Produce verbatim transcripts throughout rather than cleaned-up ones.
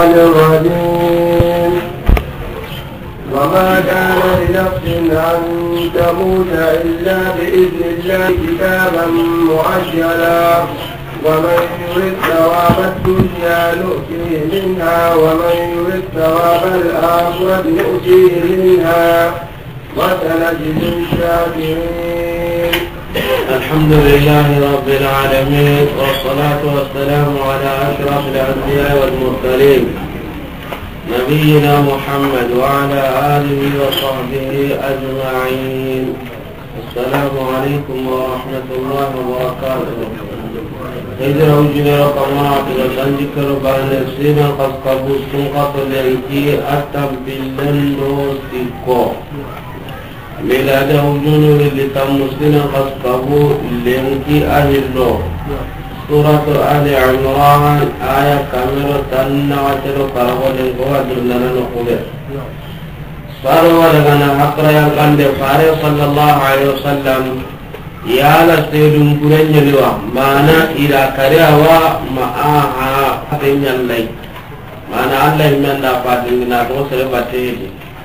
الرجيم وما كان لنفس أن تموت إلا بإذن الله كتابا مؤجلا ومن يرد ثواب الدنيا نؤتيه منها ومن يرد ثواب الآخرة نؤتيه منها وسنجزي الشاكرين. الحمد لله رب العالمين والصلاة والسلام على أشرف الأنبياء والمرسلين نبينا محمد وعلى آله وصحبه أجمعين. السلام عليكم ورحمة الله وبركاته. هجر وجنا رقمات لسنجك ربان السنة قد قبوس قطر لأيكي أتبلن دوستيكو ميلاده جنور اللي تمسلنا قد قبوس لأيكي أهلو. سورة آل عمران آية كاملة تنواتر قربوا لنقوة لنا نقوله صاروا لغنا حقر يلقان فاري صلى الله عليه وسلم يا لسيدم كرين يلوى مانا إلى كريوا معاها حقين يلي مانا الله من لا فاتننا توسر باتيه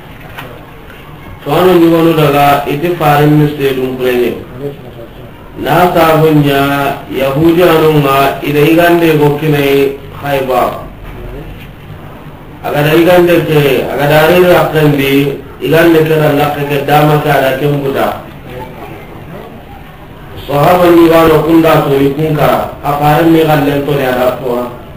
سوانو نيوانو لغا اتفارين سيدم كرين nasa hunya yahudi anunga ida igande gokine khayba agada igande ke agada re akandi igande kera lakke ke dama ka ada kembuda sahaba ni wano kunda to ikunka aparen ni galle to ya rato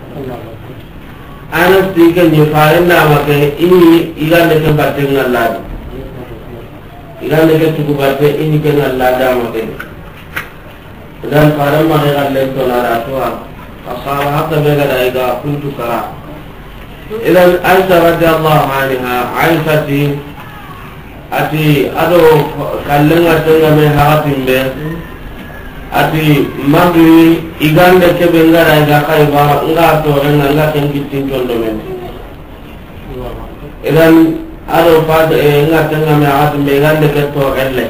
anas dike ni faren na make ini igande ke batten Allah igande ke tuku batte ini ke Allah da make dan faran ma ga le to na ratwa asaba hatta be ga daiga kuntu kara idan aisha radhiyallahu anha aisha ati ado kallenga tenga me hatin be ati magi igande ke be ngara ga kai ba nga to renga nga ken kitin tondo men idan ado pad e nga tenga me hatin be igande ke to elle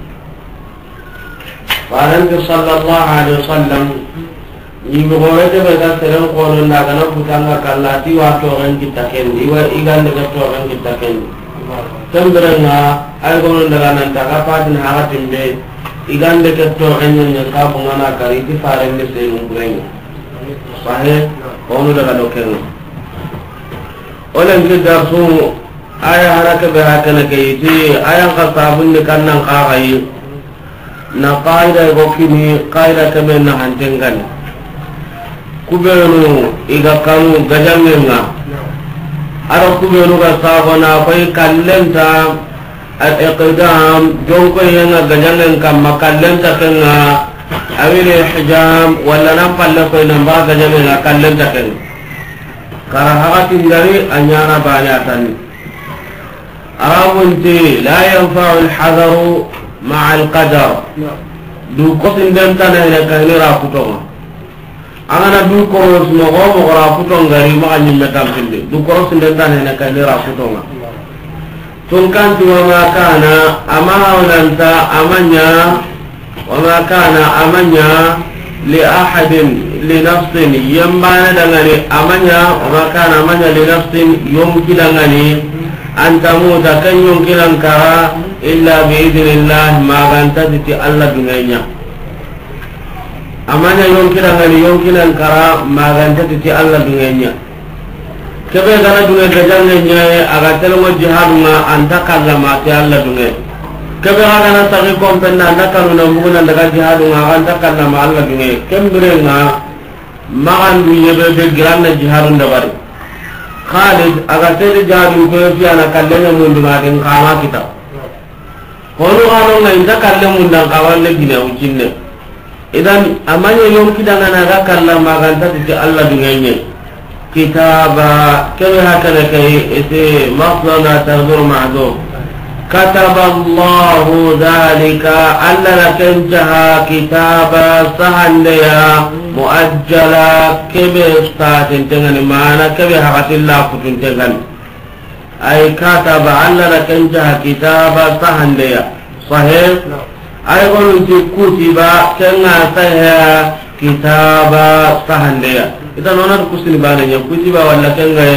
Faranti sallallahu alaihi wasallam yimugore de bega seren kono ndagana putanga kallati wa to ran kita kendi wa igande ga to ran kita kendi tambrenga ay gono ndagana taga padin haratimbe igande ga to ran nya sabu ngana kari ti farende se umbreng sahe kono daga dokeno olen gidda su aya haraka be hakana kayiti aya ka sabun ne kannan qaqayi na qaida gokini qaida kamen na hantengan kubenu iga kanu gajangenga aro kubenu ga sabana fay kallenta al iqdam jonko yenga gajangen kam makallenta kenga awile hijam wala nam palle ko na ba gajangen kallenta ken kara hagati ngari anyana banatan arawunti la yanfa'u al hadaru مع القدر دو قسم دنتنا إلى كهني رافتوما أنا دو كروس نغام ورافتوما غريب ما عندي مكان فيني دو كروس دنتنا إلى كهني رافتوما تونكان وما كان أما ولنتا أمانيا وما كان أمانيا لأحد لنفس ينبان دغني أمانيا وما كان أمانيا لنفس يمكن دغني أن تموت كن يمكن أنكرا إلا بإذن الله ما غنتت الله دنيا أمانة يمكن أن يمكن أنكرا ما غنتت الله دنيا كيف يغنى دنيا جنة أغتل وجهادنا أن تكلم أتي الله دنيا كيف يغنى سغيكم بنا نكالو نمبونا لغا جهادنا أن تكلم الله دنيا كم برنا ما غندو يبقى جرانا جهاد دباري خالد أغتل جهاد كيف أنا كلمة من دماغين قاما كتاب kono gano ngai nda kalle mun dan kawalle gina ucinne idan amanya yom kidanga na ga kalla maganta ti Allah dunganye kitaba kawe hakana kai ite maflana tardur ma'dum kataba Allah dhalika alla kanjaha kitaba sahandaya muajjala kebe statin tengani mana kebe hakatilla kutun tengani ay kataba alla kanjaha kitaba sahandaya sahih ay gonu ti kutiba kenga saha kitaba sahandaya idan onar kusini bana nya kutiba walla kenga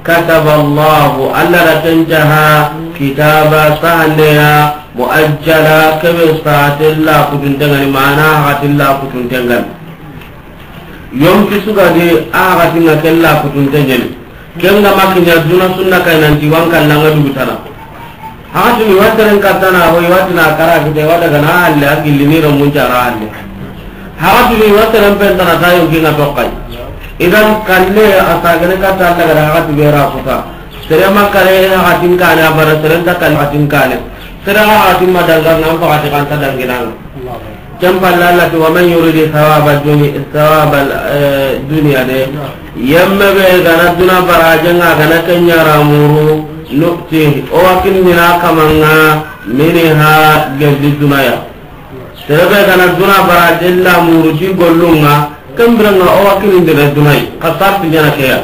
كتب الله ألا رتنجها كتابا سهليا مؤجلا كبه ساعة الله كتنتغن معناها غت الله كتنتغن يوم كسوغا دي آغتنا كلا كتنتغن كنغا مكين يدونا سنة كينانتي وانكا لنغا دوتنا هاتي يواترن كتنا هو يواتنا كرا كده ودغنا اللي أجل لنيرا منجارا اللي هاتي يواترن بنتنا تايو كينا توقعي إذا كان لي أساقنا كتا لغا هاتي بيرا فتا سرما كره هاتين كان أبرا سرنتا كان هاتين كان سرما هاتين مدلغا نمفا هاتي كانتا دنگنان كم بالله ومن يريد ثواب الدنيا ثواب الدنيا ده يم بيغنا دنا براجنا غنا كنيا رامورو نؤتيه او كننا كمنا منها جلد الدنيا سبب غنا دنا براجنا مورجي غولونغا كمبرنا او كننا الدنيا قصرت جنا كيا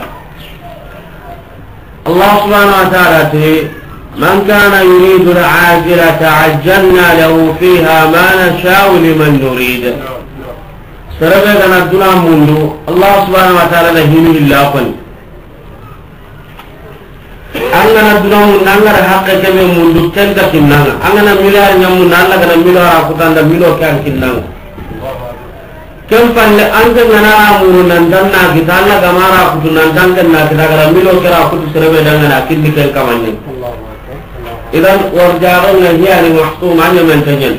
الله سبحانه وتعالى من كان يريد العاجلة عجلنا له فيها ما نشاء لمن نريد سربنا الدنيا منذ الله سبحانه وتعالى نهينه الله قل أننا الدنيا من أننا حق كم منذ تلك كننا أننا مليار يمون أننا مليار أكتان مليار كان كننا كم فعل أنت ننا أمور نندنا كتان لكمارا أكتنا نندنا كتان مليار كرا أكت سربنا ننا كني كل كماني إذن ورجعنا هي يعني محصوم عن من تجن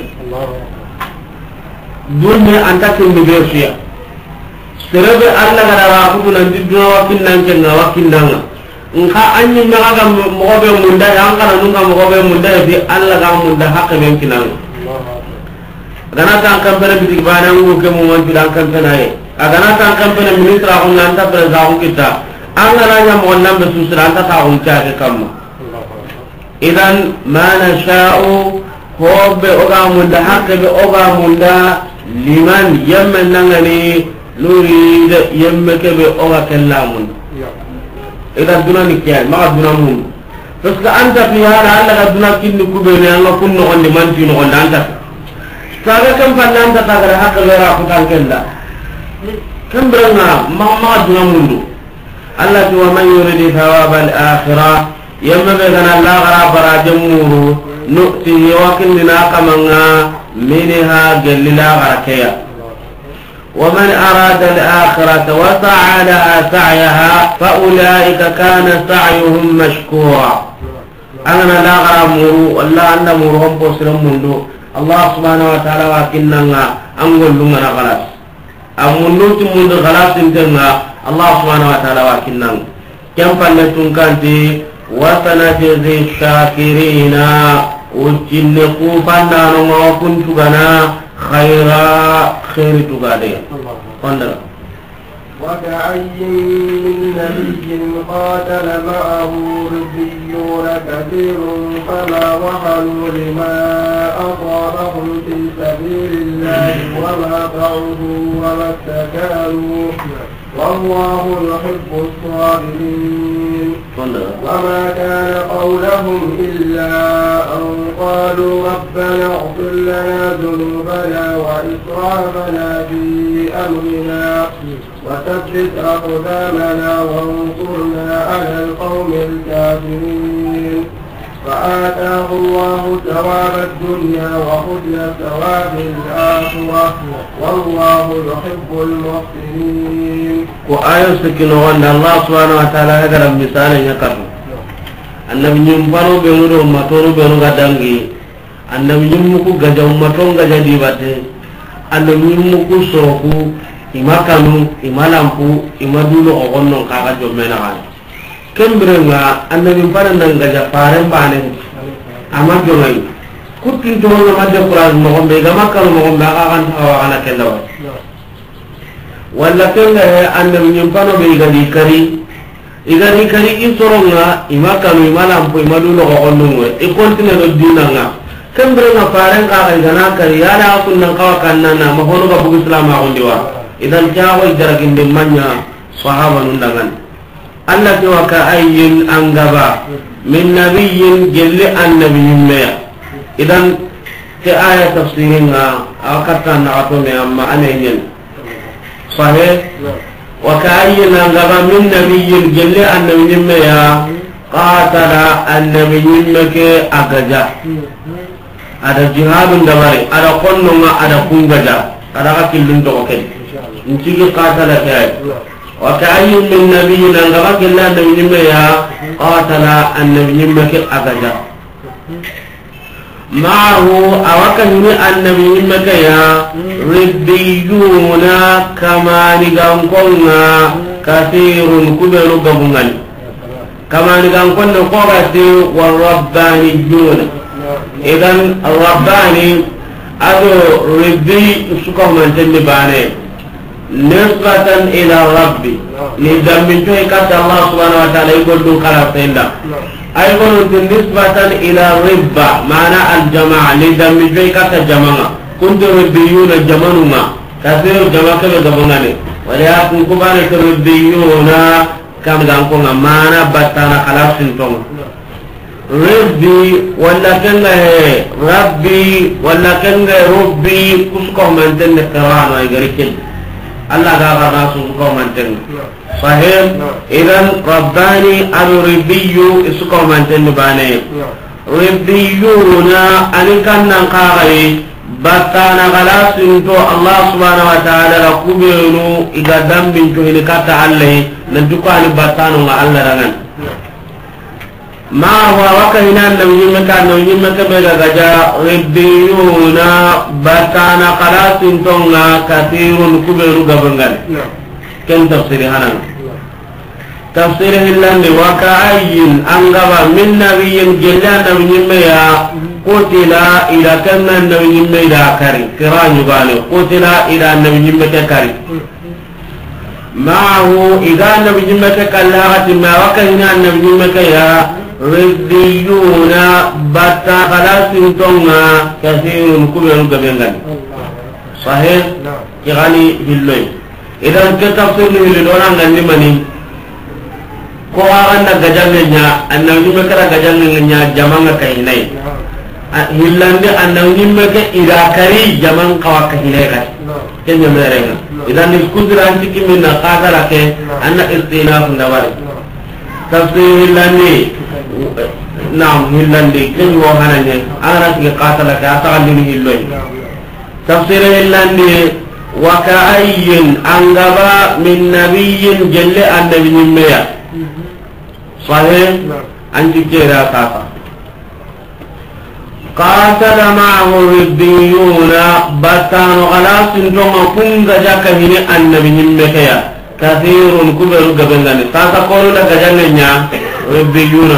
دون أن تكون بجوشيا سرب الله كذا راكونا ندنا وكنا نجنا وكنا إنك أني نعاك مقابل مندا يانك نونك مقابل مندا في الله كام مندا حق بينكنا أنا كان كم بنا بتجبانا وكم موان جلان كم بنا هي أنا كان كم بنا منيت راهم نانتا برزاهم كتا أنا رانيا مونا بسوسر أنت تاهم كذا كم إذن ما نشاء هو بأوغا مندا حق بأوغا مندا لمن يمن نغني نريد يمك بأوغا كلامون إذا دون نكيان ما دون مون بس أنت في هذا الله دون كن كبير الله كن نغن من في نغن أنت ساعة كم فلان أنت تقدر حق غير أخوان كلا كم برنا ما ما دون مون الله هو من يريد ثواب الآخرة يم بيغنا الله غرا برا جمورو نؤتي وكن لنا كمنا منها جللا غركيا ومن أراد الآخرة وسعى لها سعيها فأولئك كان سعيهم مشكورا أنا لا غرا مورو والله أن مورهم بسرم مندو الله سبحانه وتعالى وكننا أنقل لنا غلاس أمنو تمند غلاس انتنا الله سبحانه وتعالى وكننا كم فلتون كانتي وسنجزي الشاكرين وجن قوفنا وما كنت غنا خيرا خير تغادي وكأي من نبي قاتل معه ربيون كثير فما وهنوا لما أصابهم في سبيل الله وما ضعفوا وما استكانوا والله يحب الصابرين وما كان قولهم إلا أن قالوا ربنا اغفر لنا ذنوبنا وإسرافنا في أمرنا وثبت أقدامنا وانصرنا على القوم الكافرين فآتاه الله ثواب الدنيا وحسن ثواب الآخرة والله يحب المحسنين. وآية سكينة أن الله سبحانه وتعالى هذا المثال يقرأ أن من ينفعل بينه وماتون بينه غدانغي أن من يمكو غدا وماتون غدا ديبته أن من يمكو سوكو إما كانوا إما لامبو إما دولو أغنون كاغا جمعنا غاني kembrenga annabi paran nan gaja paren bane ama jomai kutin to ma madde qur'an mo gombe ga makka mo gombe aga kan tawa ana kellawa walla kenga annabi nyum pano be gadi kari igani kari insoronga imaka no imala mpo imadulo ko onno e kontine do dinanga kembrenga paren ka ga gana kari yara kunnan kawa kannana ma hono ga bugu islam a ondiwa idan jawo jaragin de manya sahaba nundangan Allah tu wakaayyin anggaba min nabiyyin jelli annabiyyin mea idan ke ayat tafsirin na akatan na ato me amma anenyen sahih وكأي نغبا من نبي جل النبي نميا قاتل النبي نمك أجا ada jihadun dabari ada konnonga ada kungaja ada akilun to oken ntigi qatala kay wa ka'ayyun min nabiyyin ngaba killa nabiyyin ya qatala annabiyyin makil agaja ma'ahu awakani annabiyyin makaya ribbiyuna kama nigankonga kathirun kubelu gabungan kama nigankonna qogati wa rabbaniyuna idan rabbani ado rabbi suka mantanni bane nisbatan ila rabbi ni dammin to ikata Allah subhanahu wa ta'ala igodun kala tenda ay gonu nisbatan ila ribba mana al jamaa ni dammin to ikata jamaa kuntu rabbiyuna jamanuma kasiru jamaa ke gabongane wala yakun kubane rabbiyuna kam dan ko mana batana kala sintonga ربي ولا كان ربي ولا كان ربي كسكو من تن قران ويغريكن الله قال راسكو من تن صحيح اذا رباني ام ربي اسكو من تن باني ربيونا ان كان قاري باتانا غلاس انتو الله سبحانه وتعالى ركوبينو اذا دم بنتو هلكات عليه ندكو على باتانو الله رغن ما هو وكهنا النبي مكان النبي مكان بجاجا ربيونا باتانا قلاس انتونا كثير كبير غبنغان كم تفسير هنا تفسيره اللهم وكأي أنغبا من نبي جلا نبي ميا قتل إلى كم النبي ميا كاري كران يبالي قتل إلى النبي ميا كاري معه إذا النبي ميا كاللاغة ما وكهنا النبي ميا ربيونا باتا خلاص انتونا كثير كبير غبنغان صحيح كغاني بالله إذا كتفسير للونا غني مني ko aranda gajange nya annabi mekara gajange nya jamanga kainai hillande annabi meke ida kari jamang kawa kainai kan kenya merenga idan iskudra antiki minna qadara ke anna istinaf ndawari tafsir hillande naam hillande ken wo hanane ara ki qatala ka ta'allim hilloy tafsir hillande wa ka'ayyin angaba min nabiyyin jalla annabi meya صحيح عندي كيرا تاتا قاتل معه الربيون بطان غلاس دوما كنغا جاكا هنا النبي نمكيا كثير كبير قبلني تاتا قولوا لك جنة ربيون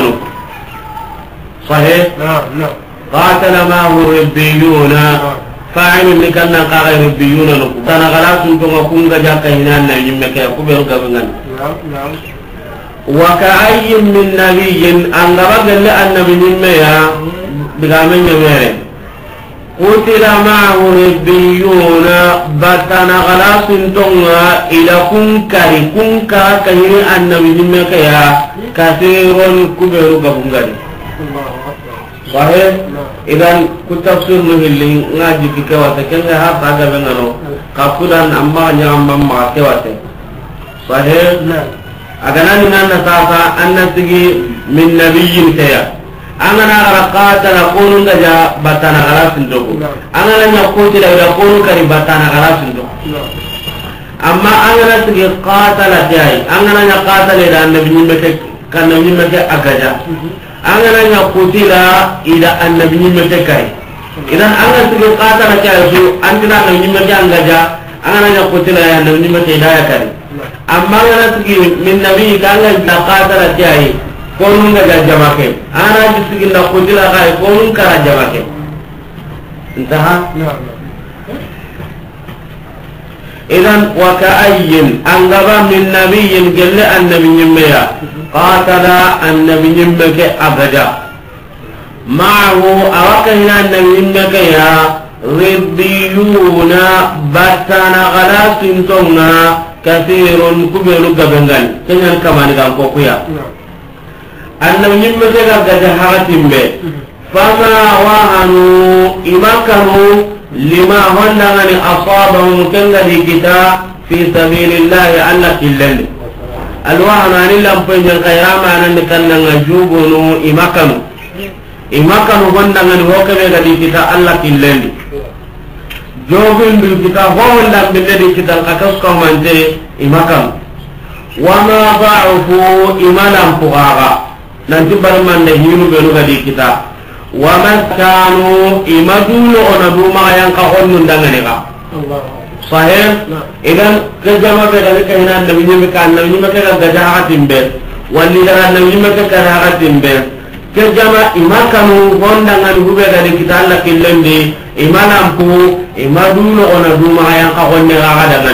صحيح قاتل معه الربيون فاعل اللي كان قاغي ربيون بطان غلاس دوما كنغا جاكا هنا النبي نمكيا كبير قبلني نعم وكأي من نبي أن رجل النبي نميا بغامن يميرين قتل معه ربيون بطن غلاس تنغى إلى كنكري كنكا كهير النبي نميا كثير كبير قبنغري صحيح إذن كتفسير نهلين ناجي في كواتا كنغا هاتا قبنغنو قفلا أما نعم ما كواتا صحيح أجنان أن سافا أن تجي من نبي كيا أنا أرقات نقول نجا بتانا غلاس ندوكو أنا لن يقول تلا يقول كري بتانا غلاس ندوكو أما أنا تجي قاتل جاي أنا لن يقاتل إلى النبي مكة كان النبي مكة أجا أنا لن يقول تلا إلى النبي مكة كاي إذا أنا تجي قاتل جاي شو أنت لا النبي مكة أنجا أنا لن يقول تلا يا النبي مكة إداية كاي amma ngana tigi min nabi kanga da qatala tiai konun ga jamake ana tigi da kudila kai konun kara jamake intaha idan wa ka'ayyin angaba min nabiyyin gelle annabi nyimmeya qatala annabi nyimmeke abada ma'ahu awakana annabi nyimmeke ya ribbiyuna batana galasin tonga كثير كبير قبنغان كنان كمان كان كوكويا أنه يمتلك جهات به فما وهنوا إما كانوا لما هنغني أصابهم كنغني كتا في سبيل الله ألا كلن الوهن أن لم يكن الخيرام أن نكنا نجوبنو إمكانو إمكانو بندنا نوكب غدي كتا ألا كلن جوبن بالكتا هو لم بالذي كتا كاسكو مانتي إمكانو وما ضعفوا إمانا فغاغا ننتبر من نهينو بنو غدي كتا وما كانوا إمدولو ونبو ما ينقهون من دنغنغا صحيح إذن كجمع بذلك هنا النبي مكان النبي مكان جاهات بير واللي جرى النبي مكان جاهات بير كجمع إما كانوا هندعنا نبوه بذلك كتاب لكن دي إما نامكو إما دولو ونبو ما ينقهون نغادا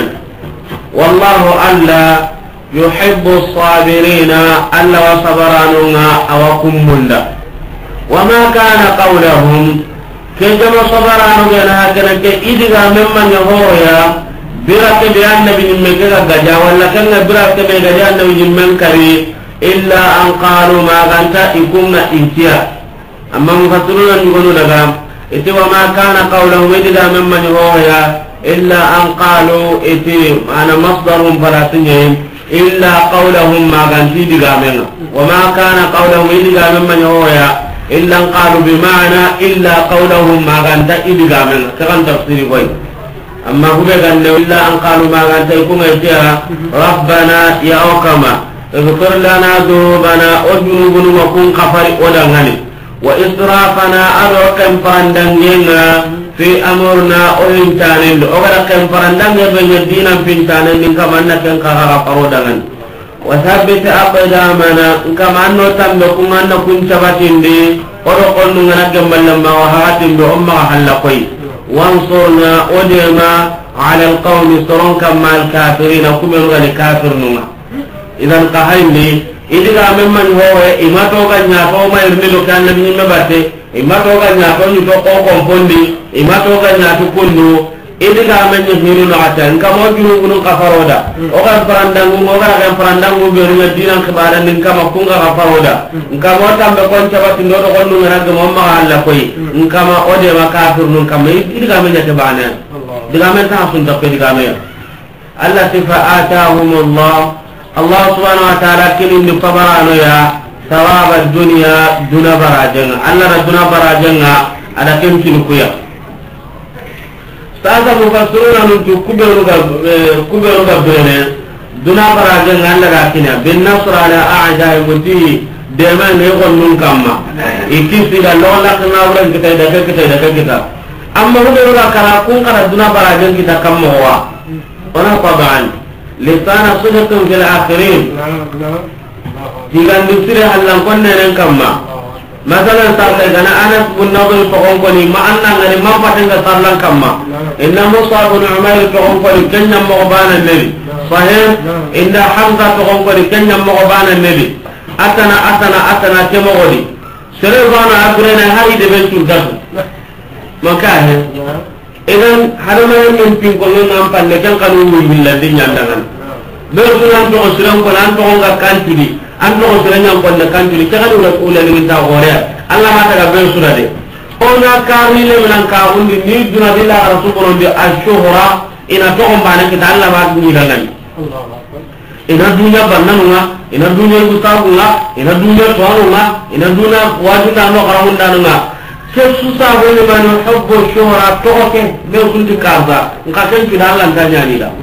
والله ألا يحب الصابرين ألا وصبرانونا أوكم مندا وما كان قولهم كجما صبرانو جنا كنا كإذا ممن يهويا برك بأن نبي مكة جا ولا كان برك بأن نبي من كري إلا أن قالوا ما كانت يكون إنتيا أما مفسرون يقولون لهم إتي وما كان قولهم إذا ممن يهويا إلا أن قالوا إتي أنا مصدرهم فلاسنين إلا قولهم ما كانت يدغامنا وما كان قولهم إذا ممن يهويا إلا قالوا بمعنى إلا قولهم ما كانت إدغامنا كان تفسير كويس أما هو قال إلا أن قالوا ما كانت يكون إتيا ربنا يا أوكما اغفر لنا ذنوبنا وجنوبنا وكن كفر ودغني وإسرافنا أروكم فاندنجنا في أمرنا أولنتانين أغرقم فاندنجنا بين الدين فانتانين كما أنك كفر ودغني وثبت أقدامنا كما أنه تنبكم أنه كنت باتندي ورقلنا نجم لما وهاتم بأمة حلقي وانصرنا أدما على القوم سرون كما الكافرين كمروا لكافرنا إذا قهيني إذا ممن هو إما توقع نافو ما يرميلو كان نبي مباتي إما توقع نافو يتوقع قنفوندي إما توقع نافو كنو إذا من يهملون عتان كما يجنون كفرودا أوكان فرندانغو أوكان فرندانغو بيرنا دينا كبارا من كما كونغا كفرودا كما تام بكون شباب تندور كونو نرجع مما على كوي كما أودي ما كافر نون كما إذا من يتبعنا إذا من تحسن تقول إذا من الله سفآتهم الله الله سبحانه وتعالى كلم نفبرانو يا ثواب الدنيا دون براجنا الله ردنا براجنا على كم كنكويا سأذا مفسرون أن كبروا كبروا بينه دون براجنا الله راكنا بالنصر على أعداء المتي دائما يقول من كما يكيس إذا لو لقنا ولا كذا كذا كذا كذا أما هو يقول كراكون كرا دون براجنا كذا كم هو أنا طبعا لسان صدق في الآخرين تيجان نصير هلا كنا نكمّا مثلا سألت أنا أنس بن نضر فقوم كوني ما أنا غني ما فتن كسرلان كمّا إن مصعب بن عمير فقوم كوني كن مغبان النبي صحيح إن حمزة فقوم كوني كن مغبان النبي أتنا أتنا أتنا كم غدي سرّنا أكرنا هاي دبنتو دخل مكانه إذن هذا ما يمكن كلنا نامبان لكن كانوا يقولون الذين يندعون بيرسل أن تقصرهم كل أن تقول كانتلي أن تقصرهم يوم كل كانتلي كانوا يقولون لمن تقولها الله ما تقبل بيرسل هذا هنا كارني لمن كارون نيجنا بالله رسول الله الشهرة إن تقوم بانك تعالى ما تقولنا إن الدنيا بنانا إن الدنيا يقطعنا إن الدنيا صارنا إن الدنيا واجبنا نقرأون دانا كسوسا بني من حب الشهرة توكل بيرسل تكاردا نكاسن كده الله تاني لا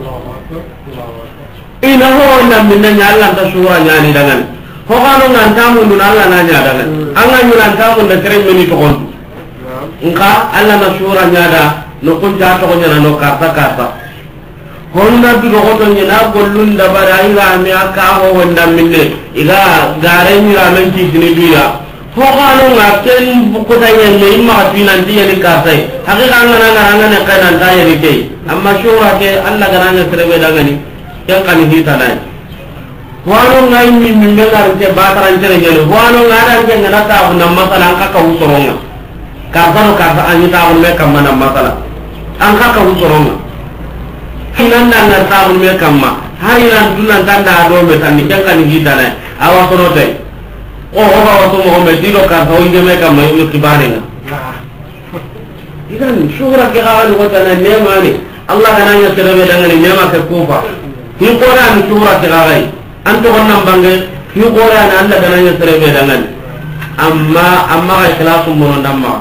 ina ho na minna nyalla ta sura nyani dangan ho kanu ngantamu dun Allah na nya dangan anga nyuran tamu na kere meni to kon nka Allah na sura nyada no kun ja to nyana no karta karta honda du ko to nyana gollun da bara ila mi aka ho wanda minne ila gare ni ra men ki dini biya ho kanu ngaten ko ta nyane imma tinan diya ni karta hakika ngana ngana ne kana ta yeri ke amma sura ke Allah garanya serebe dangani yang kami hita naik. Wano ngai min min dengar je bataran jere jere. Wano ngada je ngana ta bu nam masala angka ka usoronga. Kabar kabar anyi ta bu me kamma nam masala. Angka ka usoronga. Kinan nan na ta bu me kamma. Hari nan dunan tanda do me tan ni yang kami hita naik. Awas kono te. Oh oh awas mo me dilo ka ho inde me kamma yu kibarenga. Ikan syukur ke kawan ko tan ne mani. Allah gananya serebe dangane nyama ke kufa hi qora ni sura tigagai anto gonnam bange hi qora ni Allah gananya serebe dangane amma amma ga ikhlasu mon damma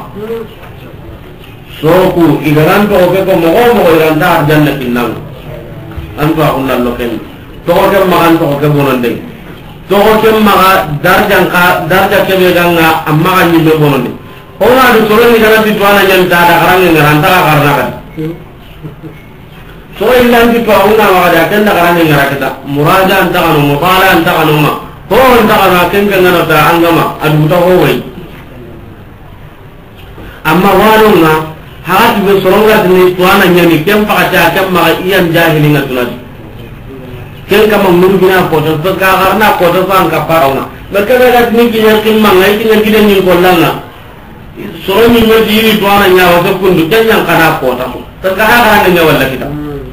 soku igaran to ke ko mo mo iran da janna kinang anto akunna loken to ko ke magan to ke bononde to ko ke maga darjan ka darja ke be ganga amma ga ni be bononde o na do soro ni gara ti tuana nyam da da karang ngaran ta karna kan so ilan ti to una wa da kan da karang ngara kita muraja anta kan mutala anta kan ma to anta kan ken kan na ta angama adu ta ho wai amma walunga haati be soronga ni tuana nyani kem pakata kem ma iyan jahilinga tunadi ken kama murgina ko to to ka garna ko to san ka parauna berka ga ni kinya kin ma ngai kinya gidan ni ko langa soroni me diri tuana nyawa to kundu janyang kana ko ta to ka ga ni wala kita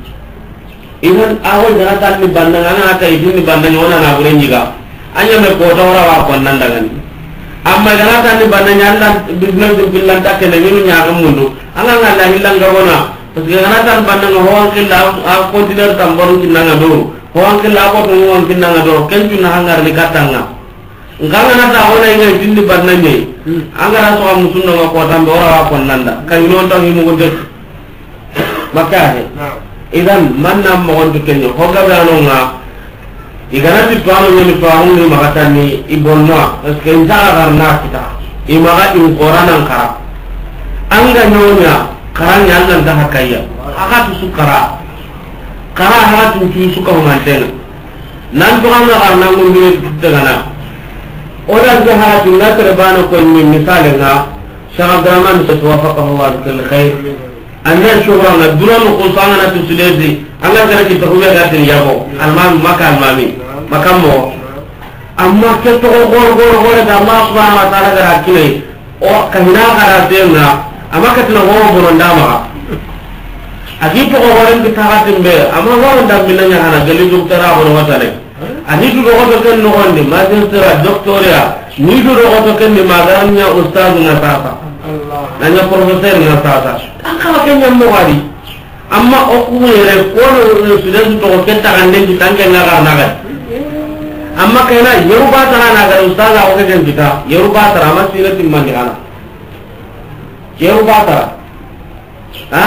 iwan awal jana tan ni bandanga na ta idin ni bandanga ona na bure nyiga anya me ko to ora wa ko nan daga ni amma jana tan ni bandanga Allah bidna billan ta ke ni nya ga mundu anga ngala hilang ga wona to jana tan bandanga ho an killa a ko dinar tambaru kinanga do ho an killa ko to won kinanga do ken tuna hangar ni katanga nganga na ta wona ngai dindi bandanga anga ra so am sunna ko tambe ora wa ko nanda kay non to himu ko de makka he idan manna mo on to kenyo hoga banonga igana ti tuano ni tuano ni makatani ibonno eske ndara garna kita imaga in qur'an kara anga nyonya karanya Allah dah hakaya aka tu sukara kara ha tu tu suka mantena nan to amna garna mun ni dagana odan ga ha tu na terbano ko ni misalnya Syekh Abdurrahman tawafaqahu Allah bil khair anda syukurana duran ko sangana tu sulezi anga gara kita huya gatin yabo almam maka almami makamo amma ke to gor gor gor da Allah subhanahu wa ta'ala gara kile o kahina gara tena amma ka tuna ho boronda ma agi to goren kita hatin be amma ho nda minanya hana gali doktara ho watale ani du go to ken no honde magister doctoria ni du go to ken ni maganya ustaz na tata nanya profesor na tata aka kenya mo wari amma o ku yere ko no sudan to ko kenta gande di tangke ngara naga amma kana yoruba tara naga ustaz o ke ken kita yoruba tara ma sira timman kana yoruba tara ha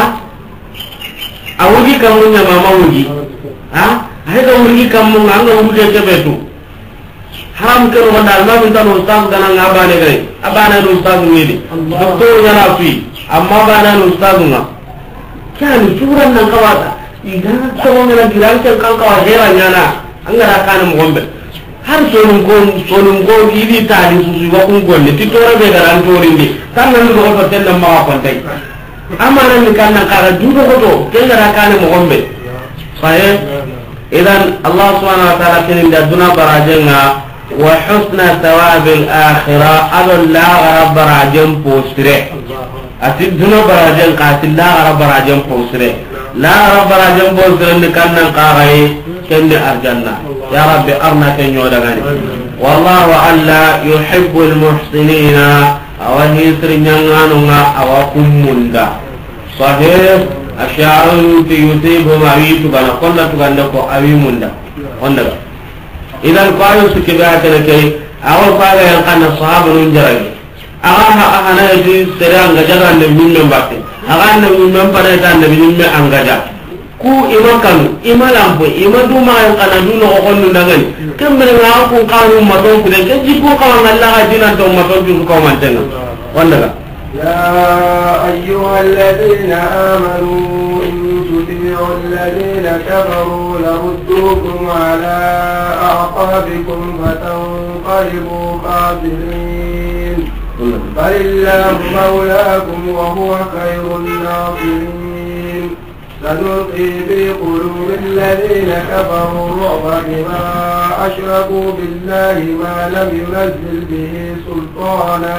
awuji kamunya mama wuji ha hay ga wuri kamu nganga wuri ke betu haram ke ro dal ma min tan ustaz kana ngabane gay abana ustaz ngidi doktor yana fi amma bana ustaz nga kan suran nan kawata idan to ngana giran kan kan kawa hera nyana angara kan mo gombe har sonum ko sonum ko idi tali susu wa kun gonne ti tora be garan torindi tan nan do ko tan ma ko tay amana ni kan nan kara judo ko to ken gara kan mo gombe sahih idan Allah subhanahu wa ta'ala kin da duna barajenga wa husna thawabil akhirah adalla rabb barajen postre ati duna barajen qatilla rabb barajen postre la rabb barajen postre ni kan nan qarai ken ni arjanna ya rabbi arna ken yoda gani wallahu alla yuhibbul muhsinina awani trinyanganu nga awakumunda sahih asya'un yusibu ma witu bana konna tuganda ko awi munda onda idan qalu sukiba kana kai awal qala yang kana sahabun jarabi aha aha na yi serang gajaga ne mimme batte aga ne mimme pada tan ne mimme angaja ku imakan imalampo imadu ma yang kana duno ko konnu dangani kembere nga ko kanu maton ku de jibu ko ngalla ga dinan to maton ju ko mantenga onda يا أيها الذين آمنوا إن تطيعوا الذين كفروا لردوكم على أعقابكم فتنقلبوا خاسرين بل الله مولاكم وهو خير الناصرين سنلقي في قلوب الذين كفروا الرعب بما أشركوا بالله ما لم ينزل به سلطانا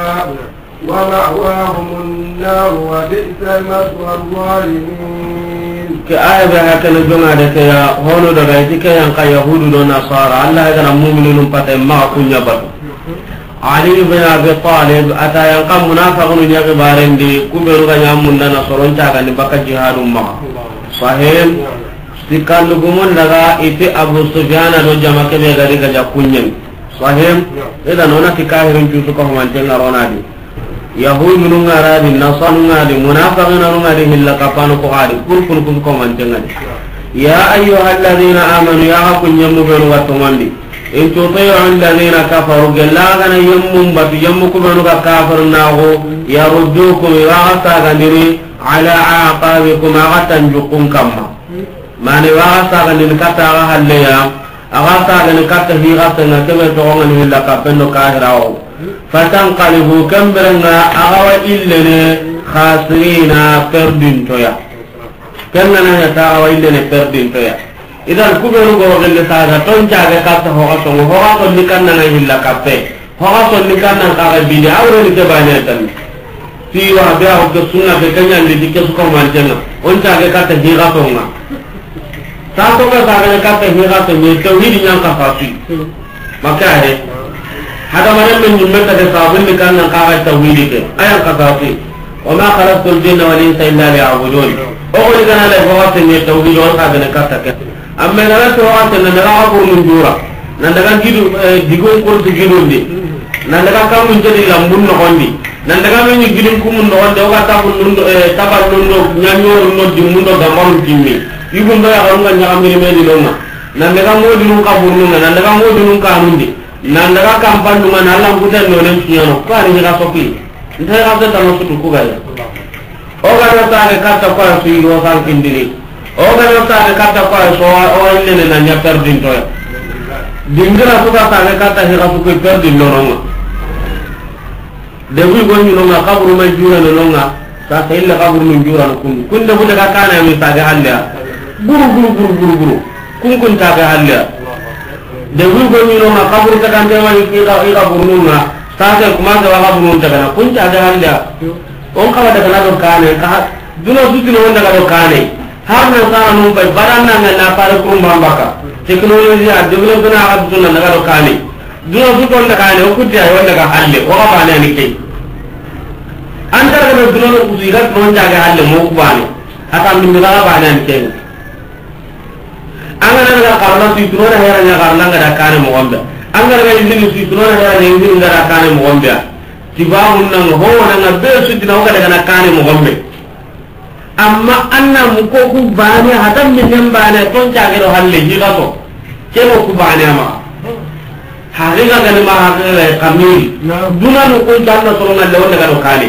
ومأواهم النار وبئس المثوى الظالمين كآية هكذا الجمعة يا هونو دغايتك ينقى يهود ونصارى الله يقول مؤمنون فتن ما كن يبطل علي بن أبي طالب أتى ينقى منافقون يغبارين دي كبيرو غنيام من نصرون تاغن بك جهاد معه sahim sikandu gumun daga iti Abu Sufyan do jama ke be gari ga kunyen sahim ida nona tikahirun jusu ko mantenga ronadi yahudu nungara di nasanu ngadi munafiqina nungadi hilla kapanu ko adi kun kun kun ko mantenga ya ayyuhallazina amanu ya kunyamu be watumandi in tuti'u alladhina kafaru gallagana yammum batu yammuku banu ka kafir nago yaruddukum wa asagandiri ala aqabikum agatan jukum kamma mane wa asagandiri kata halleya agata kata hirata na kebe to ngani hilla ka pendo kahirawo fatanqalibu kambranga agawa illene khasirina perdin toya kenna na ta agawa illene perdin toya idan kubenu go gelle saga ton jaga ka ta ho aso ho aso nikanna na hilla kape ho aso nikanna ka ga bidi awre ni ke banya tan ti wa be aw ke sunna be kanya ni dikke su ko man janna on jaga ka ta hira to nga ta to ga saga ka ta hira to ni tauhid nyang ka fasi maka he hada manan min nyumma ta sabun nikanna ka ga tauhid ke ayan ka fasi wa ma khalaqtul jinna wal insa illa liya'budun o ko ni kana la ho aso ni tauhid o saga ka ta ke amma na to ante na daga ko mun jura na daga gidu digon ko to gidundi na daga kam mun jadi lambun no gondi na daga men gidun ko mun no wonde o ta mun no tabal no nyanyo no dimun do gamam timmi yugo ndo ya ronga nyam mi medi donna na daga modi nun ka burnu na daga modi nun ka nundi na daga kam pandu na Allah gudan no len tiyano ko ari ga sopi ndai ga ta no sutu ko ga o ga ta ka ta ko su yi o san kindini o ga no ta kata ko so o ile na nya perdin to dingira ko ta ta kata hira ko perdin no no de wi gonni no nga kaburu ma jura no nga ta ta illa kaburu min jura no kun kun de buda kana mi ta ga halla guru guru guru guru guru kun kun ta ga halla de wi gonni no nga kaburu ta kan de wa ki ga ira buru nga ta ta kuma ga kaburu ta kana kun ta ga halla on ka da kana do kane ka duno suti no wanda ga do kane har na sana num bay baranna na na pare ko mbaka technology a develop na ga dunna na ga kani duno su ton da kani o kudya wanda ga halle o ga bana ni kai andar ga duno ku zira ton ja ga halle mo ku bani ata min ga bana ni kai angana ga karna su duno na hera nya karna ga da kani mo wanda angara ga izini su duno na hera nya izini ga da kani mo wanda tibahun nan ho na be su dina ga daga na kani mo wanda amma anna mu ko ku bani hadan min nan bani ton jagero halle higa to ke mo ku bani ma haqiqa ga ma haqiqa kamil duna no ko janna to na lew daga do kale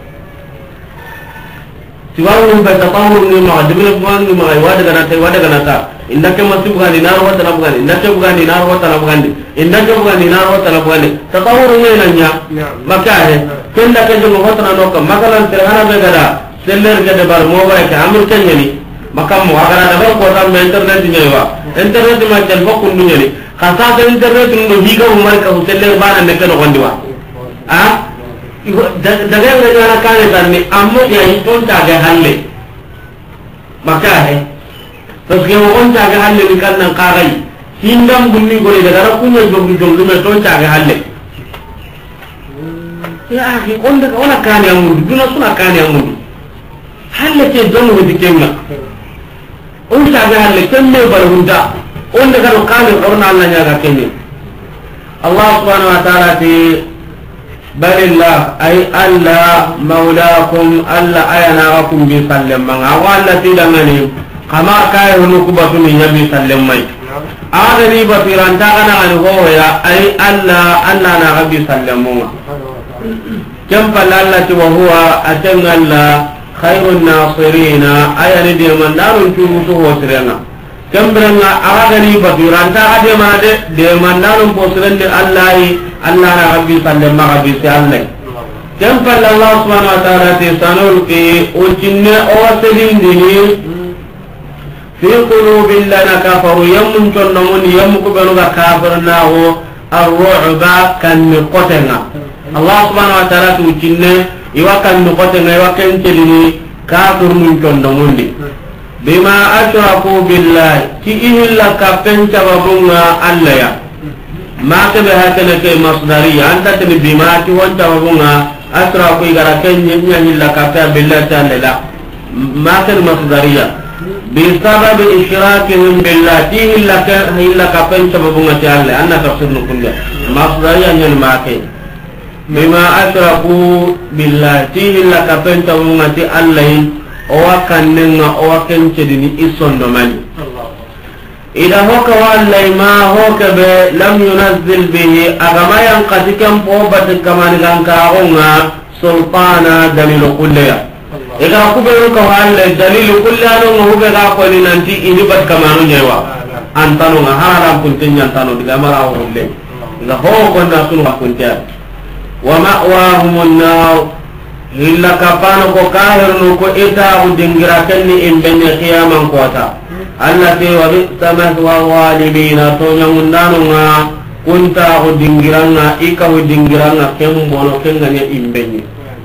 tiwawu ba tatawur ni ma dibne buan ni ma wa daga na tay wa daga na ta inda ke masib ga ni nar wa ta na inda ke buga ni nar wa ta na inda ke buga ni nar wa ta na tatawur ni nanya maka he kenda ke jo ho ta na no kam makalan terhana be gada seller ke debar mo bare ke amul kenya ni makam mo agara da ko ta internet ni wa internet ma tel ko kundu ni khasa ta internet no higa umar ka seller bana me ko gondi wa a daga ga na kane tan ni ammo ya ton ta ga halle maka he to ke mo on ta ga halle ni kan nan qarai hindam bunni gore daga kunyo jogi jogi me ton ta ga halle ya akhi on daga ona kane amudu duna suna kane amudu halle ke dono wadi kenga on ta ga halle kemme barhunda on daga no kane orna Allah nya ga kenne Allah subhanahu wa ta'ala ti balillah ay alla maulakum alla ayana akum bi sallam man awalla tidangani kama kay hono ku batuni nabi sallam mai aga ni batiran ta kana an ho ya ay alla alla na rabbi sallamu kam falalla ti wa huwa atangalla khairun nasirina ayani de man darun tu to hosrena kambranga agani batiran ta ade ma de de man darun posrende allahi allah na rabbi sallallahu alaihi wasallam kam falalla subhanahu wa ta'ala ti sanul ki ujinna awasilin dini fi qulubil lana kafaru yamun tonnon yamku banu ga kafirna ho ar-ru'ba kan qotena allah subhanahu wa ta'ala tu ujinna iwakan no qotena iwakan celini kafir mun tonnon di bima ashraku billahi ki illa ka penca babunga allah ya ma ke be hakana ke masdariya anta te bima ti wonta babunga ashraku igara kenya nya illa ka ta billahi ta'ala ma ke masdariya بسبب إشراكهم بالله تيه لك إلا كفين سببنا تعالى أن تفسير كله مصدريا ينماكي بما أشركوا بالله تيه لك كفين سببنا تعالى وكاننا وكان تدني إصن دماني إذا هو كوالي ما هو كبه لم ينزل به أغما ينقسكم فوبة كمان كانكاغونا سلطانا دليل كله إذا كبه كوالي دليل كله هو بغا قولي ننتي إني بد كمانو نيوا أنتانو هارا كنتين ينتانو دقا مراه اللي إذا هو كنا سنوا كنتين ومأواهم النار إلا كفانو كو كاهر نكو إتاو دنجراكني إن بني قياما قوتا التي وبئس مثوى الظالمين تونيمندانونا كنتا دينغرانا إيكاو دينغرانا كم بونو كنغني إمبني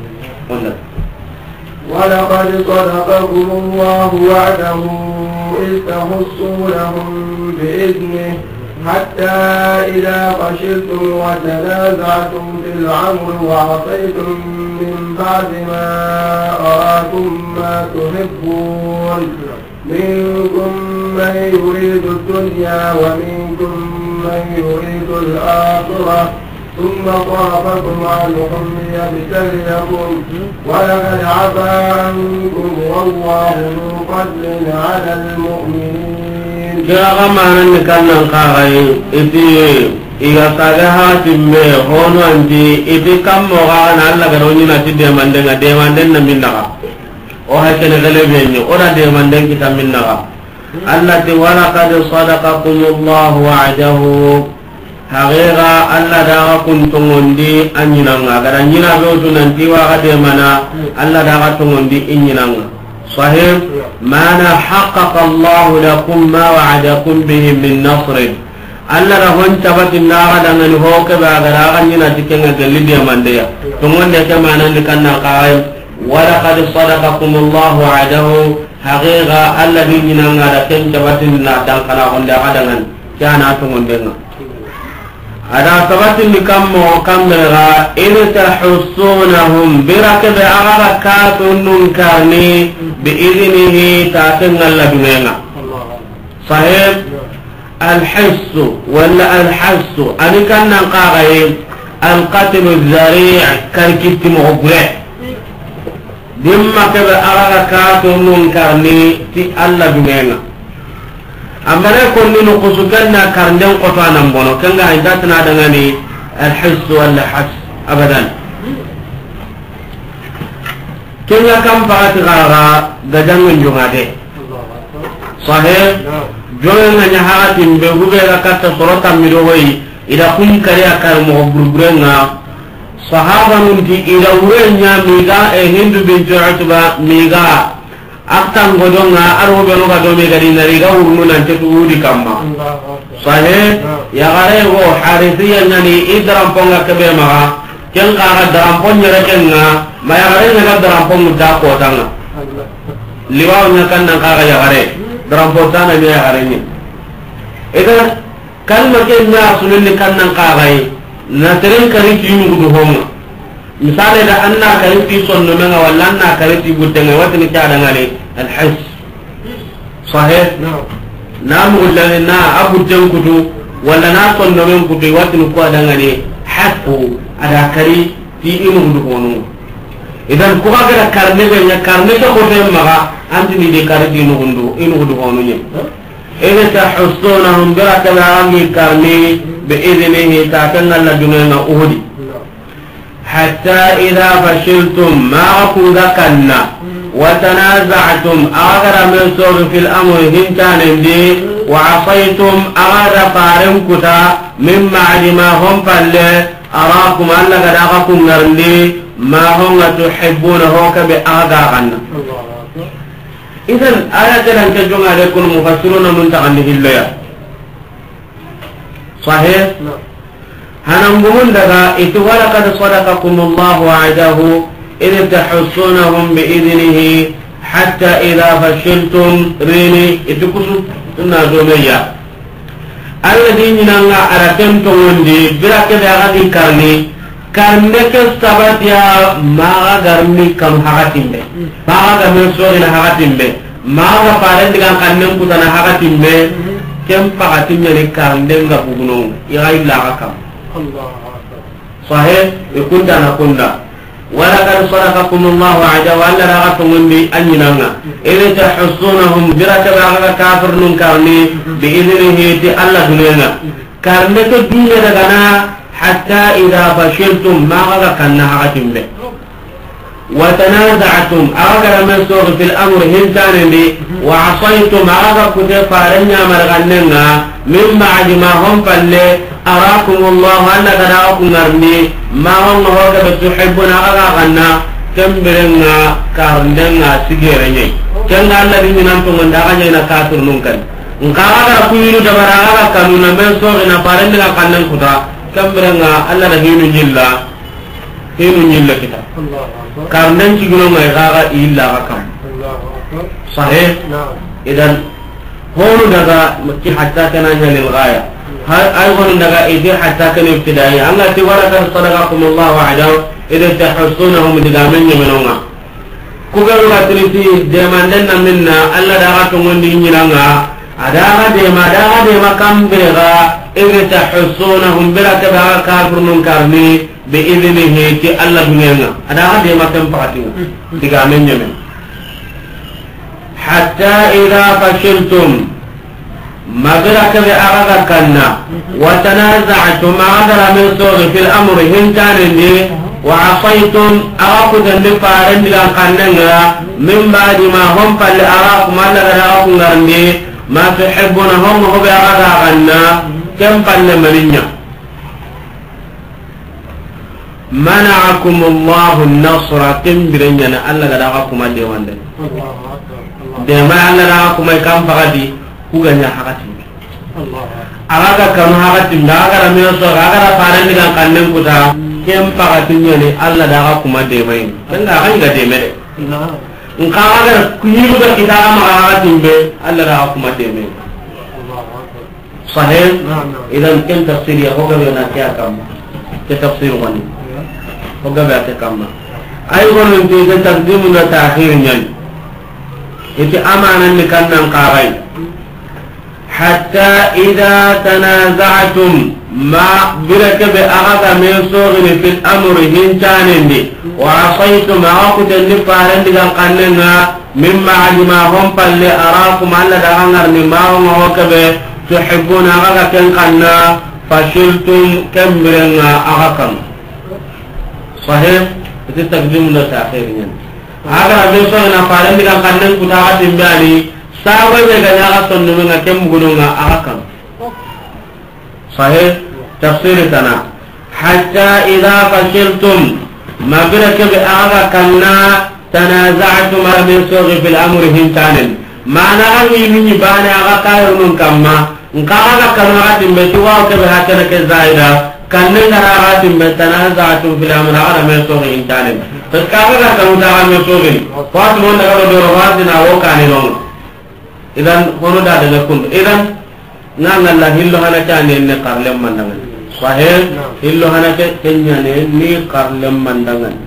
ولقد صدقكم الله وعده إذ تحصونهم بإذنه حتى إذا فشلتم وتنازعتم في الأمر وعصيتم من بعد ما أراكم ما تحبون منكم من يريد الدنيا ومنكم من يريد الآخرة ثم صرفكم عنهم ليبتليكم ولقد عفا عنكم والله ذو فضل على المؤمنين. جاء معنا نكنا نقارئ إتي إذا سجها تمه هون أنتي إتي كم مغان الله كروني ناتي ديمان دعنا ديمان دعنا مننا وهكذا غلبيني أورا ديمان دعنا كتاب مننا التي ولقد صدقكم الله وعده حقيقة الله دعا كنتم عندي أنينا أجر أنينا بيوتو ننتي وعد منا الله دعا كنتم عندي إنينا صحيح معنى حقق الله لكم ما وعدكم به من نصر الله رهون تبت النار دعنا نهوك بعد أنينا تكنا جلدي من ديا ثم عندك معنى لكنا قائم ولقد صدقكم الله وعده حقيقة الذي ينعى لكم تبت النار دعنا عند عدنا كأنا تمندنا ada sabatin ni kammo kamera in tahussunahum birakab arakatun nunkani biidnihi ta'tin alla dunena sahib الحس ولا الحس أنا كان نقارئ القتل الذريع كالكت مغبرة دم كذا أراكات منكرني في الله بمنا أما نكون نقص كنا كرنجان قطعنا بونو كنا عندنا دعني الحس ولا حس أبدا كنا كم فات غارا جدًا من جماده صحيح جونا نهارات بيجوبة كاتا صورة ميروي إذا كن كريا كارم وبربرنا صحابة منتي إذا ورنا ميجا هندو بنت عتبة ميجا أكتم غدونا أروه بنوكا دومي كرينا ريجا ورنونا نتوودي كما صحيح يا غري هو حارثيا يعني إدرام بونغا كبير مها كن كارا درام بون يركنا ما يا غري نكاد درام بون مداكو تانا لواو نكان نكارا يا غري درام بوتانا يا غري إذا كان مكان الناس اللي كان نكارا نترين كريم يمغدو هما misalnya da anna kariti sonno menga walla anna kariti buddenga watni kada ngale alhis sahih namu walla na abu jankudu walla na sonno men kudu watni ko ada ngale haqqu ada kari ti inu gudu hono idan ko ga karne be nya karne to ko te maga antini de kariti inu gudu inu gudu hono nye ina tahussunahum baraka ami karne bi idnihi ta kan alla dunana uhudi حتى إذا فشلتم ما أقول كنا وتنازعتم أغر من صور في الأمر هنتان دي وعصيتم أغر فارم كتا من بعد ما هم فل أراكم ألا قد أغاكم نرلي ما هم تحبونه كبأغاغنا إذن آية لن تجمع عليكم مفسرون من تغنيه الليا صحيح؟ هنقول لك إتوالى قد صدقكم الله وعده إذ تحصونهم بإذنه حتى إذا فشلتم ريني إتكسوا النازومية الذين نعى أركنتم وندي برك بأغادي كارني كارنك السبت يا ما غرني كم حقاتين به ما غرني سوري حقاتين به maaga faren digan kannen kutana hakatin me kem pakatin ne karnden ga buguno ya illa hakam Allah sahih ikunda na kunda wala kan sadaqakumullahu aja wa alla raqatum bi anyinanga ila tahsunahum biraka baga kafirun karni bi idnihi ti alla dunena karne to dunya daga na hatta idha fashiltum ma ga kanna hakatin be وتنازعتم أغر من سوغ في الأمر هنتان لي وعصيتم أغر كتف فارنيا مرغننا من بعد ما هم فلي أراكم الله أن قدعكم نرني ما هم هو بتحبون أغر غنا كم برنا كارندنا سجيرني كم الذي من أنتم من دعنا كاتر نونكن نكاغر كيلو دبر أغر كانوا من سوغ نفارنيا كنن كتا كم برنا الله رهين جلا هين جلا كتا karnan cigulo ngai gaga illa kam sahih idan honu daga maki hatta kana jalil ghaya har ay honu daga idi hatta kana ibtidai Allah ti waraka sadaqakumullahu ajal idan tahsunahum digamen yemenonga kugaru gatriti demandenna minna Allah daga to ngondi nyiranga adaga de madaga de makam bega idan tahsunahum biraka daga kafirun karni بإذنه تي الله بنينا أنا هذا ما كان فاتنا تكامل يمين حتى إذا فشلتم ما برك بأرض كنا وتنازعتم أغدر من صوغ في الأمر هنتان لي وعصيتم أراكم لفارن لأنقننا من بعد ما هم فلأراكم ألا أراكم لأني ما تحبونهم هو بأرض كنا كم فلمنينا منعكم الله النصر كم برنجنا ألا غداكم الديوان ده دما ألا غداكم كم فقدي هو غنيا حقتي أراك كم حقتي لا غدا من الصغر غدا فارن كان كنن كتا كم فقدي يعني ألا غداكم الديوان كنا غنيا ديمه إن كان غدا كيلو بكتا ما حقتي به ألا غداكم الديوان صحيح إذا كم تفسير يا هو غير نكيا كم كتفسير غني وقبعت كما أيضا انت تقدمنا تأخيرا إذا أمانا لكنا نقارين حتى إذا تنازعتم ما بركب أغض من صغر في الأمر هنتان دي وعصيتم أغاقود النفارين لكن قلنا من بعد ما هم فاللي أراكم على دغنر مما هم وكبه تحبون أغاق كن قلنا فشلتم كمبرنا أغاقم صحيح تتقدمنا تأخيرا هذا أبيض أنا فارن لكن قلنا كتاعة باني ساوي بغنى أغاقم نمنا كم قلنا أغاقم صحيح تفسيرتنا حتى إذا فشلتم ما بركب أغاقم كنا تنازعتم من سوغ في الأمر هنتان ما نغني من باني أغاقم كما nkaga kanaratin be tuwa ke be hakana ke zaida kanne naratin be tanazatu fil amra ala me so intane to kaga ka uta me so ni wat mon daga do rawati na wo kane non idan hono da daga kun idan nan Allah hillo hana tane ne qarlem mandangan sahih hillo hana ke kenya ne ni qarlem mandangan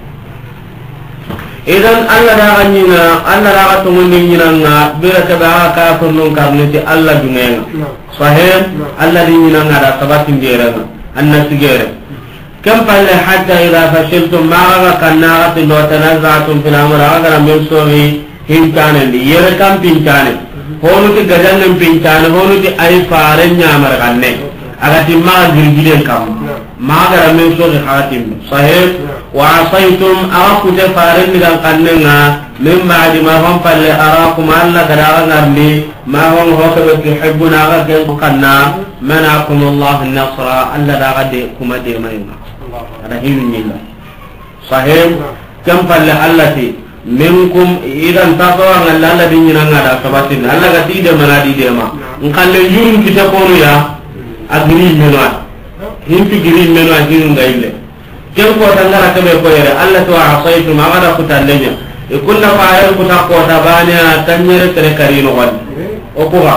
idan Allah da ganyina Allah da to mun nyina bira ka ba ka ko non karne ti Allah dunga sahih Allah nyina ngada sabatin jera anna sigere kam palle hatta ila fashiltum ma ga kanna ti do tanaza'tum fil amr aga min sowi hintane di yere kam pintane honu ti gadan pintane honu ti ay faare nyamar ganne aga ti ma girgilen kam ma ga min sowi hatim sahih وعصيتم أراكم تفارن لكن قننا من بعد ما هم فالي أراكم ألا قدر نرلي ما هم هو كبت يحبون أغاكم قنا منعكم الله النصر ألا داغدكم ديمين هذا هي من صحيح كم فالي التي منكم إذا انتصروا أن الله الذي ينغى سباتين ألا قتيد منادي ديما نقال يوم كتكون يا أغريب منوات هم في غريب منوات هم غيبلة كم قوة الله كم يقول الله تعصيت ما غدا كتالنيا يكون فاعل كتا قوة بانيا تنير تركرين غد أقوها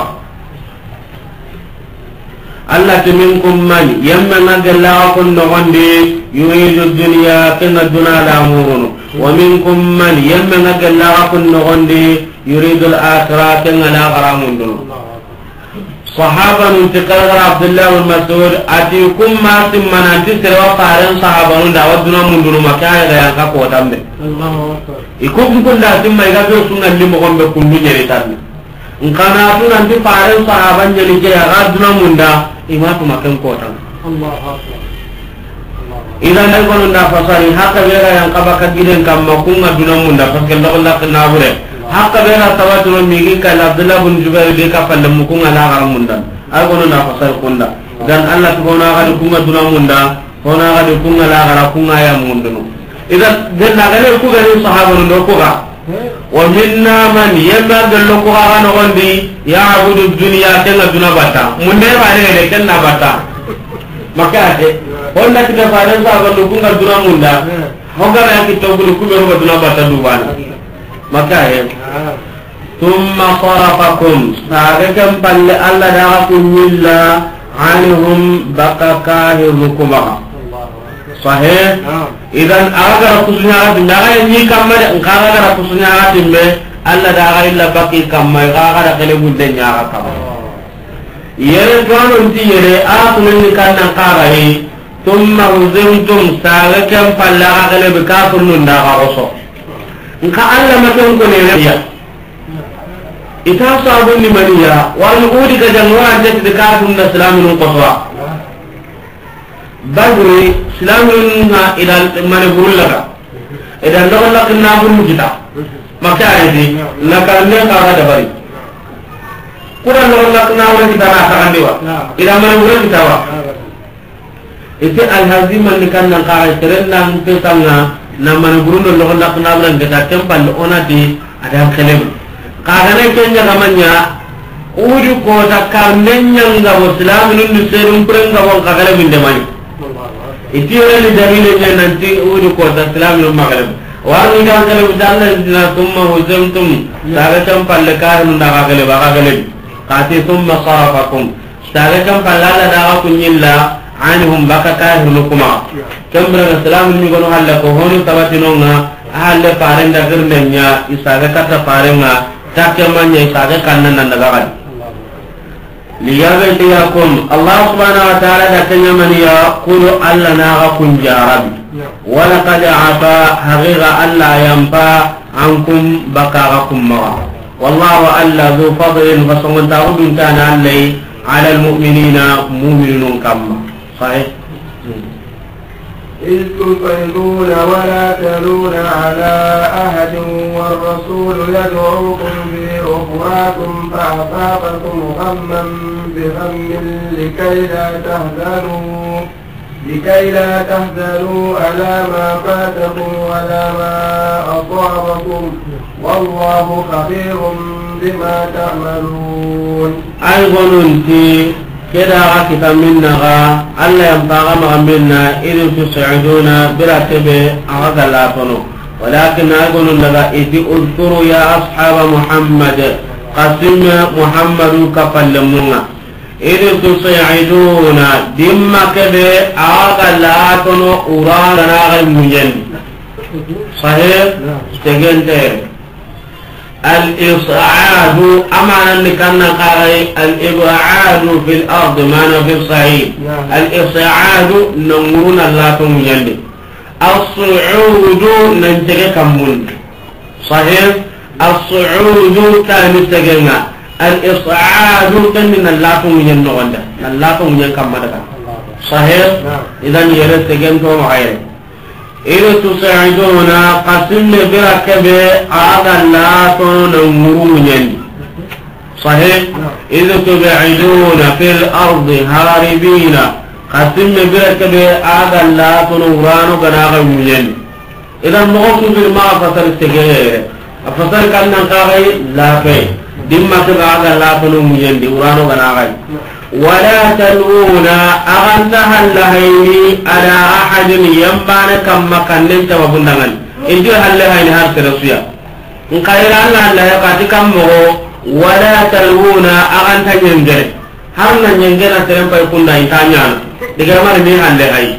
الله تمنكم من يمن الله كن غندي يريد الدنيا كن الدنيا لامورن ومنكم من يمن الله كن غندي يريد الآخرة لا غرام دون صحابة انتقال عبد الله بن مسعود أتيكم ما سمنا تسر وقارن صحابة دعوتنا من دون مكان ينقى قوتهم الله أكبر يكون كل ذاتهم ما يقدر سنة اللي مقام بكل جريتان نقناتون أنت فارن صحابة جريجة يغادنا من دا إماتوا مكان قوتهم الله أكبر إذا نقول أن فصاري حقا بيرا ينقى بك جيرين كما كنا دون من دا فسكن الله قلنا بره hakka bena tawatun migi kala Abdullah bin Jubair de ka palle mu kunga la garam munda ay gono na fasal kunda dan Allah subhanahu wa ta'ala kunga duna munda kona ga de kunga la gara kunga ya munda no idan den na gale ku gari sahaba ndo ko ga wa minna man yamma dallo ko ga no gondi ya'budu dunya tanga duna bata munde ba ne de kenna bata maka de wonna kita faran sahaba ndo kunga duna munda hoga ya kitto guru ku be ho duna bata duwana maka ya thumma sarafakum sa'akum pal alla da'akum illa anhum bakaka hirukuba sahih idan agar kusnya dinga ni kamma ngara kusnya timbe alla da'a illa baki kamma gara kale budde nyaara kam yere gono ndi yere aatun ni kanna qarahi thumma huzimtum sa'akum pal la kale bikafun nda garoso nka alla maton ko ne ya ita sabun ni maniya wal udi ka jangwa de de ka dum na islamin ko so bagri islamin na ila man burullaga idan do Allah kinna buru kita maka aydi la kanne ka da bari kuran do Allah kinna wala kita na ka andiwa ila man buru kita wa ite al haziman kan nan ka terenang tetanga na man burundo lo Allah kinna wala ngata tempal onati ada kelem kagane kenya gamanya uju ko ta karnenya nga islamin ni serum prenga won kagale binde mani itiyore ni dalile ne nanti uju ko ta islamin magalem warni ga kale udalla dina thumma huzamtum sagatam palle karun da kagale ba kagale kati thumma sarafakum sagatam pallala da kunyilla anhum baka kahirukuma kambra islamin mi gono halla ko honu tabatinonga halle parenda girnenya isaga kata parenga takemanya isaga kannan nan daga gadi liyaga tiyakum Allah subhanahu wa ta'ala da kanya maniya qulu alla na kun jarabi wala qad afa haqiqa alla yampa ankum bakarakum ma wallahu alla zu fadlin wa samantarun kana alai ala almu'minina mu'minun kam sahih إذ تفيضون ولا تلون على أحد والرسول يدعوكم في أخراكم فأصابكم غما بغم لكي لا تحزنوا لكي لا تحزنوا على ما فاتكم ولا ما أصابكم والله خبير بما تعملون أيضا كذا كتاب منها ألا ينبغى منا إذ تسعدون براتبه أغلاتنا ولكن أقول لك إذ أذكروا يا أصحاب محمد قسم محمد كفلمنا إذ تسعدون دم كبه أغلاتنا أرانا غير صحيح استجنت الإصعاد أمانا لكنا قاري الإبعاد في الأرض ما في الصعيد الإصعاد نمرون الله تمجند الصعود ننتقى كمون صحيح الصعود كان مستقلنا الإصعاد كان من الله تمجند الله تمجند كمدك صحيح إذن يرستقلتهم غيره إذا تساعدون قسم بركب هذا لا تنمرون صحيح إذا تبعدون في الأرض هاربين قسم بركب هذا لا تنوران بناغمين إذا نغطوا بالما فصل السجير فصل كان نقاغي لا في دمت هذا لا تنمرون دوران بناغي ولا تلوون أغنها اللهيني على أحد ينبان كما كان لنت وبندغن إنتو هاللهين هارت رسويا نقاير الله الله يقاتي كمه ولا تلوون أغنها ينجر هرنا ينجر سرمبا يكون دا إنتانيان دقرمان ميها اللهين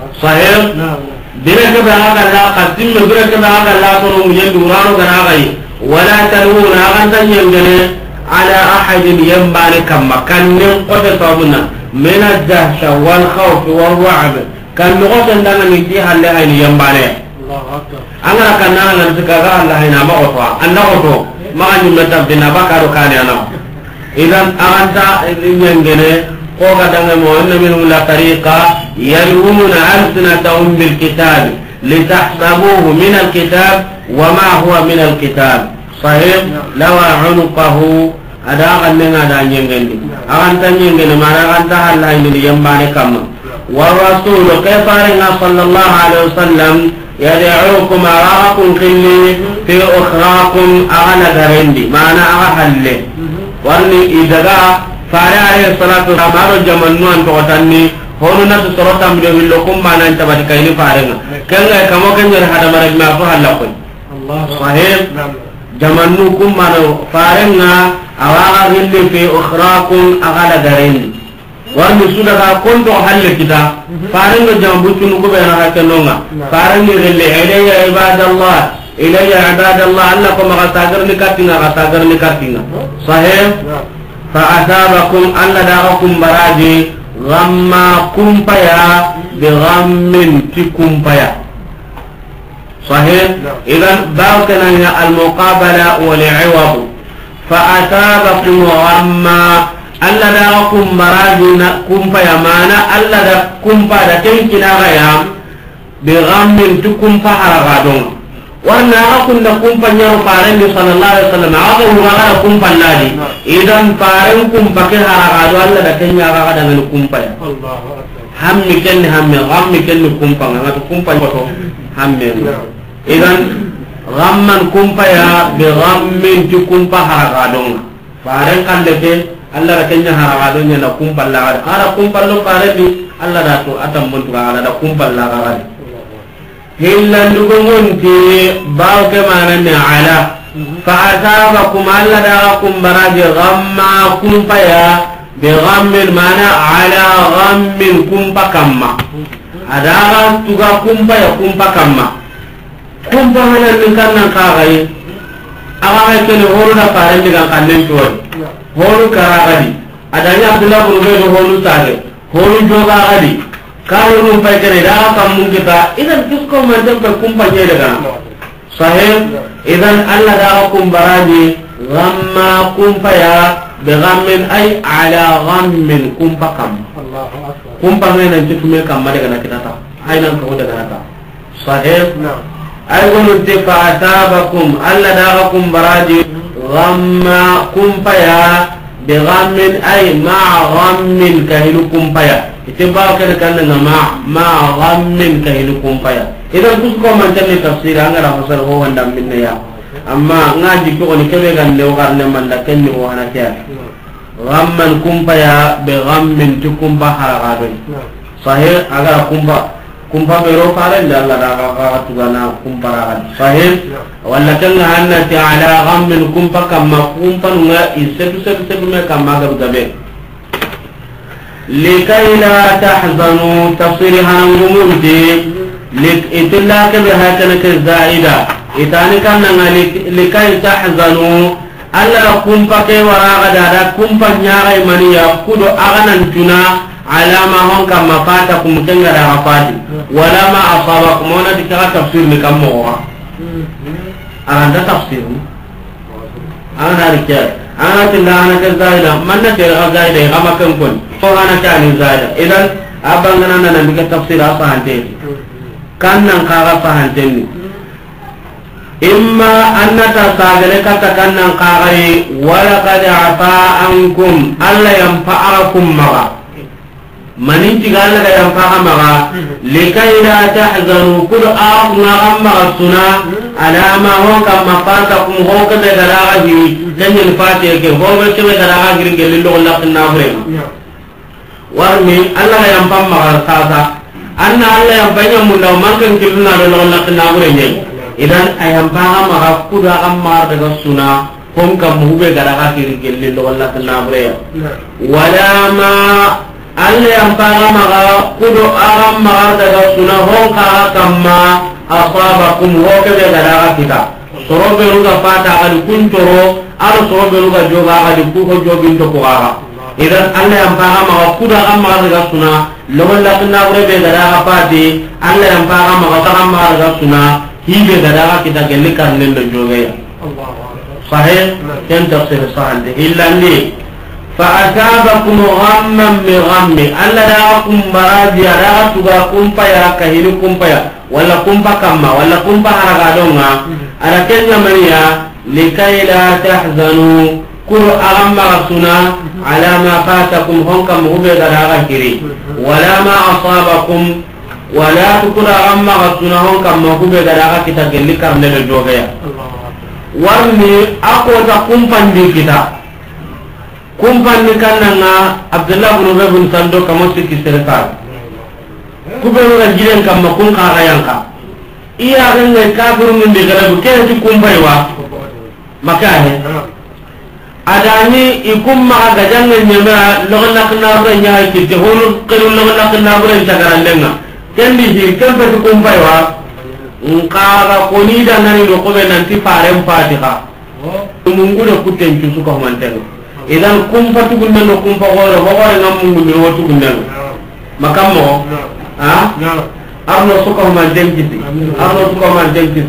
صحيح بنا كبه هذا الله قسم بنا كبه هذا الله سنو مجن دورانو كناغي ولا تلوون أغنى ينجني على أحد ينباني كما كان ننقض صابنا من الدهشة والخوف والرعب كان نقص عندنا نجيها اللي هاي ينباني أنا كان أنا نسكاها الله هنا ما أطوع أنا أطوع ما عندي متابعين بكرة كان أنا إذا أغنى ينجني قوة دعنا أن منهم لا طريقة يلومون ألسنتهم بالكتاب لتحسبوه من الكتاب وما هو من الكتاب صحيح لو عنقه أداء لنا دان ينجني أنت ينجني ما أنت هلا ينجني ينباني كم والرسول كيف صلى الله عليه وسلم يدعوكم أراكم كلي في أخراكم أغنى درندي ما أنا أغهل وأني إذا فارع عليه الصلاة والسلام أرو جمنوان تغتني هونو ناس سروتا مدوه لكم ما ننتبه كيني فارنا كلا كما كان يرى هذا مرج ما فعل لكم صحيح جمنوكم ما فارنا أواغا غلي في أخراكم أغلى دارين وأن سودك كنت أحل كده فارنا جمبوتنكم بين هكذا فارنا غلي إلي عباد الله إلي عباد الله أنكم أغتاقر نكاتنا أغتاقر نكاتنا صحيح فأثابكم ألا داغكم براجي غما كمبيا بغم تكمبيا صحيح إذن باوكنا المقابلة والعوض فأثابكم غما ألا داغكم براجي كمبيا مانا ألا دا كمبيا تنكنا غيا بغم تكمبيا حرغادون warna akun da kumpanya paren di sallallahu alaihi wasallam aku ngara kumpan lagi idan paren kumpake haragado Allah da kenya haragada dengan kumpaya Allahu akbar hammi ken hammi gammi ken kumpang ngatu kumpan to hammi idan gamman kumpaya bi gammin tu kumpa haragado paren kan deke Allah da kenya haragado nya da kumpan la ara kumpan lo paren di Allah da to atam buntu ala da kumpan la gara hillan dugungunti baw ke mananne ala fa asabakum alla daakum baraji ghamma kumpaya bi ghammin mana ala ghammin kumpa kamma adaga tuga kumpaya kumpa kamma kumpa hanan min kannan kagai aga kene holu na faran diga kannen to holu karagadi adanya abdullah bin ubay holu tare holu joga gadi kalau rumpai kene dah kamu kita idan kisko macam berkumpanya dengan sahih idan Allah dah kumbaraji ghamma kumpaya begammin ay ala ghammin kumpakam kumpangnya nanti cuma kamar dengan kita tak ay nang kau dengan kita sahih ay gunu tifa atabakum Allah dah kumbaraji ghamma kumpaya begammin ay ma ghammin kahilu kumpaya itibau kene kanna ma ma ghammin kahilu kumpaya idan kusko mantan ni tafsir anga ra fasal ho wanda minna ya amma ngaji ko ni kebe gan lew garne man da kenni ho hana kya ghamman kumpaya be ghammin tukumba haragado sahih agar kumba kumpa bero faren da Allah da ka tugana kumpara sahih walla kan hanna ta'ala ghammin kumpa kamma kumpa nga isetu setu setu me kamma ga gabe لكي لا تحزنوا تصيرها نمومتي لك إتلاك بهاتنك الزائدة إتاني كان لكي تحزنوا ألا لكم فكي وراغدا لكم فنياغي من يأخذ أغنى تنا على ما هم كما فاتكم كنغا رغفاتي ولا ما أصابكم وانا تكرا تفسير لكم مغرى أغنى تفسير أغنى رجال أغنى تلا أغنى كالزائدة من نكير غزائدة غما كنكن أنا كان زايد إذن أبغى أنا نبيك تفسير أفهمتني كان نقرأ فهمتني إما أن تساعدك كان نقرأ ولقد عفا عنكم ألا ينفعكم مرة من انتقال لك ينفع مرة لكي لا تحزنوا كل أغنى أمر السنة على ما هو كما فاتكم هو كذا دراجي لن ينفاتك هو كذا دراجي لله الله النافع warmi Allah yang pamma sasa anna Allah yang banyak mula makan kiluna do Allah kena gurenya idan ayam pama maka kuda ammar daga suna hom kam hube gara kiri gelli do Allah kena gurenya wala ma Allah yang pama maka kudo ammar daga suna hom ka kamma asabakum ho ke gara kita sorobe ruga fata adi kuntoro aro sorobe ruga joga adi kuko jogin to ko ara idan Allah yang paha ma kuda amma daga suna lawan la tunna bure be gara apati Allah yang paha ma ka amma daga suna hibe gara kita gelli karnen do joga ya sahih yang tafsir sahih illa li fa asabakum ghamman bi ghammi Allah da'akum baraji ada tuga kumpa ya kahini kumpa ya wala kumpa kamma wala kumpa haraga donga ada kenya maria likai la tahzanu kul agamma suna ala ma fatakum honka muhbe daraga kiri wala ma asabakum wala tukura agamma suna honka muhbe daraga kita gelli karne do joga ya warni ako ta kumpandi kita kumpandi kannanga Abdullah bin Ubay bin Sando kamo sikki serkal kubero ga jiren kam makun ka ayanka iya ganga kafir min de garabu kene ti kumbai wa makahe adani ikum ma ga jangal nyama logna kana bra nyaay ti de honu qelu logna kana bra tagaran lenga kendi hi kambe ti kumbai wa ngara koni da nani do ko be nanti parem fatiha mungu do kuten ci su ko manten idan kumpa tu gunna no kumpa gore ho gore ngam mungu do wotu gunna makammo ha arno su ko manten ci arno su ko manten ci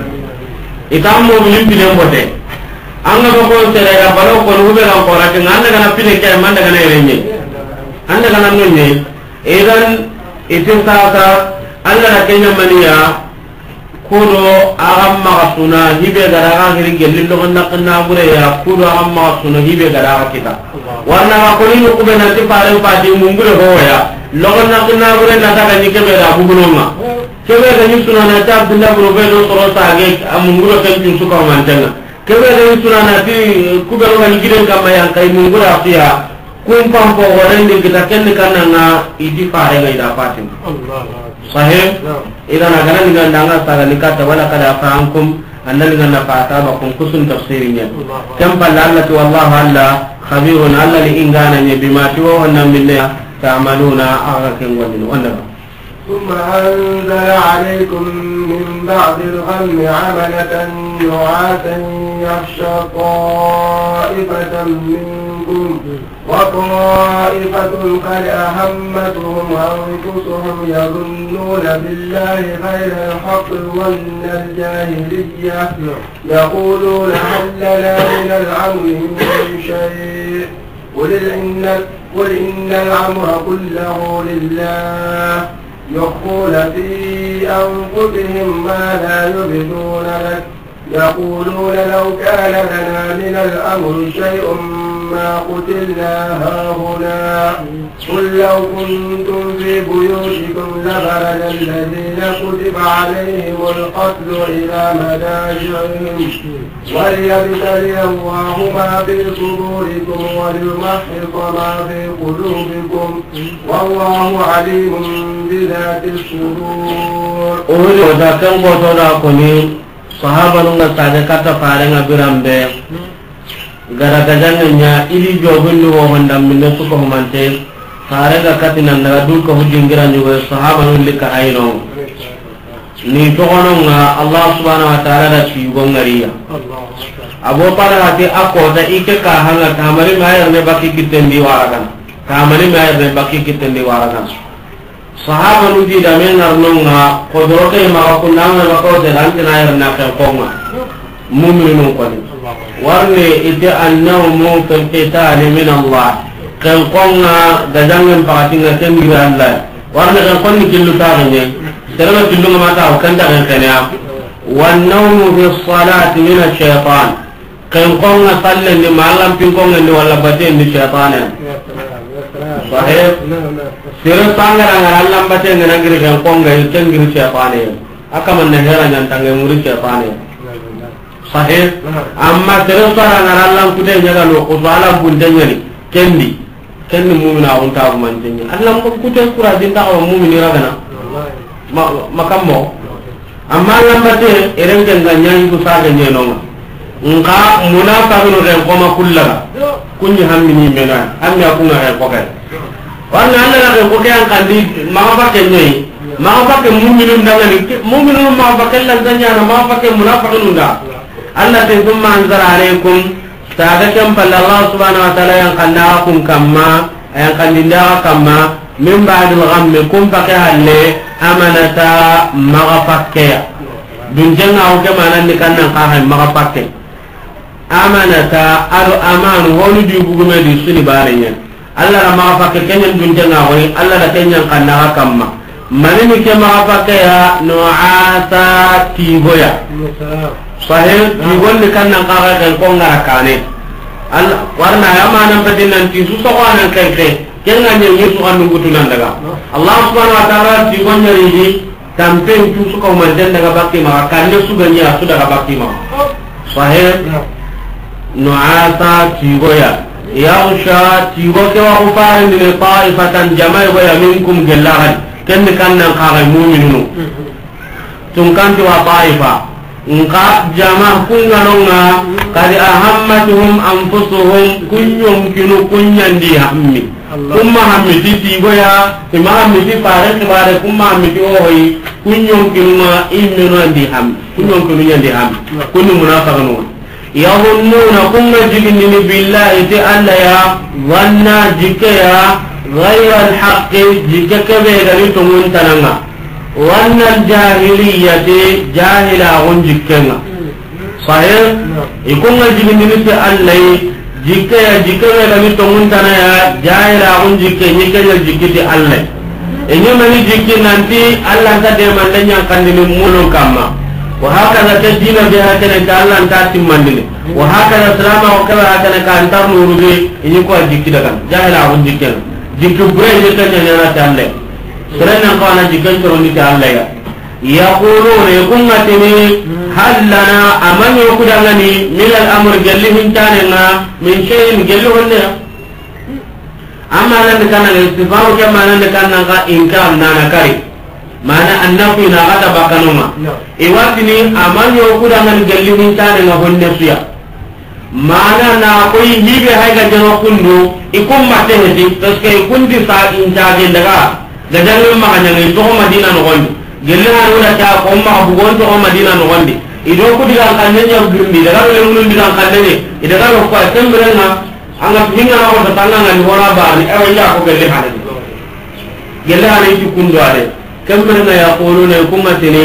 itam mo bilim bilim bote anga ko ko tere ga balo ko no be ran ko ra nganda kana pine ke manda kana renye anda kana nonye idan itin sa ka Allah na kenya maniya kudo agamma suna hibe garaga hiri gelli logonna kanna bure ya kudo agamma suna hibe garaga kita warna ma ko ni ko be na ti pare pati mungure ho ya logonna kanna bure na ta ni ke be ra buguloma ke be ga ni suna na ta Abdullah bin Ubay do soro ta ge amungure kan tin su ko mantanga ke be ga ni suna na ti ku be ro ni giren kam yang kai mungure afiya kum pam po gorende kita ken kanna na idi pare ga ida patin Allah sahih idan agana ni gandanga sala nikata wala kada faankum annal ganna faata ba kun kusun tafsirinya kam balallatu wallahu alla khabirun alla li ingana ni bima tuwa wannan minna ta'maluna arakin wadin wannan ثم أنزل عليكم من بعد الغم عملة نعاسا يخشى طائفة منكم وطائفة قد أهمتهم أنفسهم يظنون بالله غير الحق ظن الجاهلية يقولون هل لنا من الأمر من شيء قل إن قل إن الأمر كله لله يخفون في أنفسهم ما لا يبدون لك يقولون لو كان لنا من الأمر شيء ما قتلنا هاهنا قل لو كنتم في بيوتكم لبرز الذين كتب عليهم القتل إلى مضاجعهم وليبتلي الله ما في صدوركم وليمحص ما في قلوبكم والله عليم بذات الصدور. أولي وذاكم بطولا كوني صحابة نغا سادكتا فارنغا برامبه gara gajangnya ili jobin ni wo mandam minne su ko mante fare ga katina ndaga dul ko hujingira ni wo sahaba nun lika ayno ni to ononga Allah subhanahu wa ta'ala da ci go ngariya abo para hati ako da ike ka hanga kamari mayar ne baki kitendi waragan kamari mayar ne baki kitendi waragan sahaba nun di da men arnonga ko doroke ma ko nanga ba ko de lan tinayar na ka ko ma mu'minun ko ni warne ite annawmu fil qitali min Allah kan qonna gajangan pakatinga tembi Allah warne kan qonni killu taaganye serama killu mata kan da kan kana wan nawmu fi salati min ash-shaytan kan qonna sallan ni malam pin qonna ni wala baten ni shaytan sahih sira sangara Allah baten ngiri kan qonna tengir shaytan akaman nahara nyantange muri shaytan sahih amma tere sara ngaralang kude nyaga lo ko sala bundenya ni kendi kendi mu'mina on ta mantenya Allah ko kude kura dinta ko mu'mini ragana makammo amma lambate eren ganga nyanyi ko saga nyeno nka munafiqun ren ko ma kullaga kunni hammini mena amma ko ngare ko kay wanna Allah la ko kay kan di ma ba ke nyai ma ba ke mu'minun dangani mu'minun ma ba ke lan danya ma ba ke munafiqun da Allah tin thumma anzala alaykum sada kam palla Allah subhanahu wa ta'ala yang kannakum kamma yang kandinda kamma min ba'dil ghammi kum faqahalle amanata maghafakya dunjenga o ke manan ni kannan qahan maghafakya amanata ado amanu honu di bugume di suni barenya Allah ra maghafakya kenyen dunjenga o Allah da kenyen kanna kamma manini ke maghafakya ya nu'asa tigoya sahih tigon ni kannan qaha kan ko ngara kane Allah warna ya manan padinan ti su so anan kenke kenga nyen yesu anu gutunan daga Allah subhanahu wa ta'ala tigon nyari tampen tu suka mandan daga bakti ma kan su ganya su daga bakti ma sahih nu'asa tigoya yausha tigo ke wa ufarin ni ta'ifatan jama'a wa minkum gellahan ken kannan qaga mu'minunu tun kan ti wa ta'ifa nka jama kunganonga kadi ahammatuhum anfusuhum kunyum kinu kunyandi hammi kumma hammi titi goya ima hammi ti pare tibare kumma hammi ti oyi kunyum kinu ma imenu andi ham kunyum kinu nyandi ham kunu munafiqun yahunnuna kumma jigini billahi ti alla ya wanna jikaya ghayra alhaqqi jikaka be gani tungun tananga wannan jahiliyati jahila gunjikkenga sahih ikunga jigini ni allai jikaya jikaya lami tonguntana ya jahila gunjikke nyikaya jikiti allai enyo mani jikki nanti Allah ta de mandanya kandini mulun kamma wa hakaza tadina biha kana ta Allah ta timmandini wa hakaza salama wa kala kana ka antar nurubi enyo ko jikki daga jahila gunjikke jikki bure ne ta nyana ta allai serena kana jikan toroni ta Allah ya yaquluna yakumatini hallana amani kudangani min al-amr jallihin tanena min shay'in jalluhunna amma lan kana istifaru kama lan kana ka inkar nana kari mana annabi na ada bakanuma iwatini amani kudangani jallihin tanena honne suya mana na koy hibe hayga jano kundu ikum mate hedi taske kundi sa injage daga gajangal maganya ngi to Madina no gondi gelle haru da ta ko ma bu gon to Madina no gondi ido ko diga kanne nya gurmi daga le mun diga kanne ni idaga ko ko tembre na anga hinga ko to tanga ngani wala ba ni e ya ko gelle haru gelle haru ti kundo ade tembre na yaquluna kumatini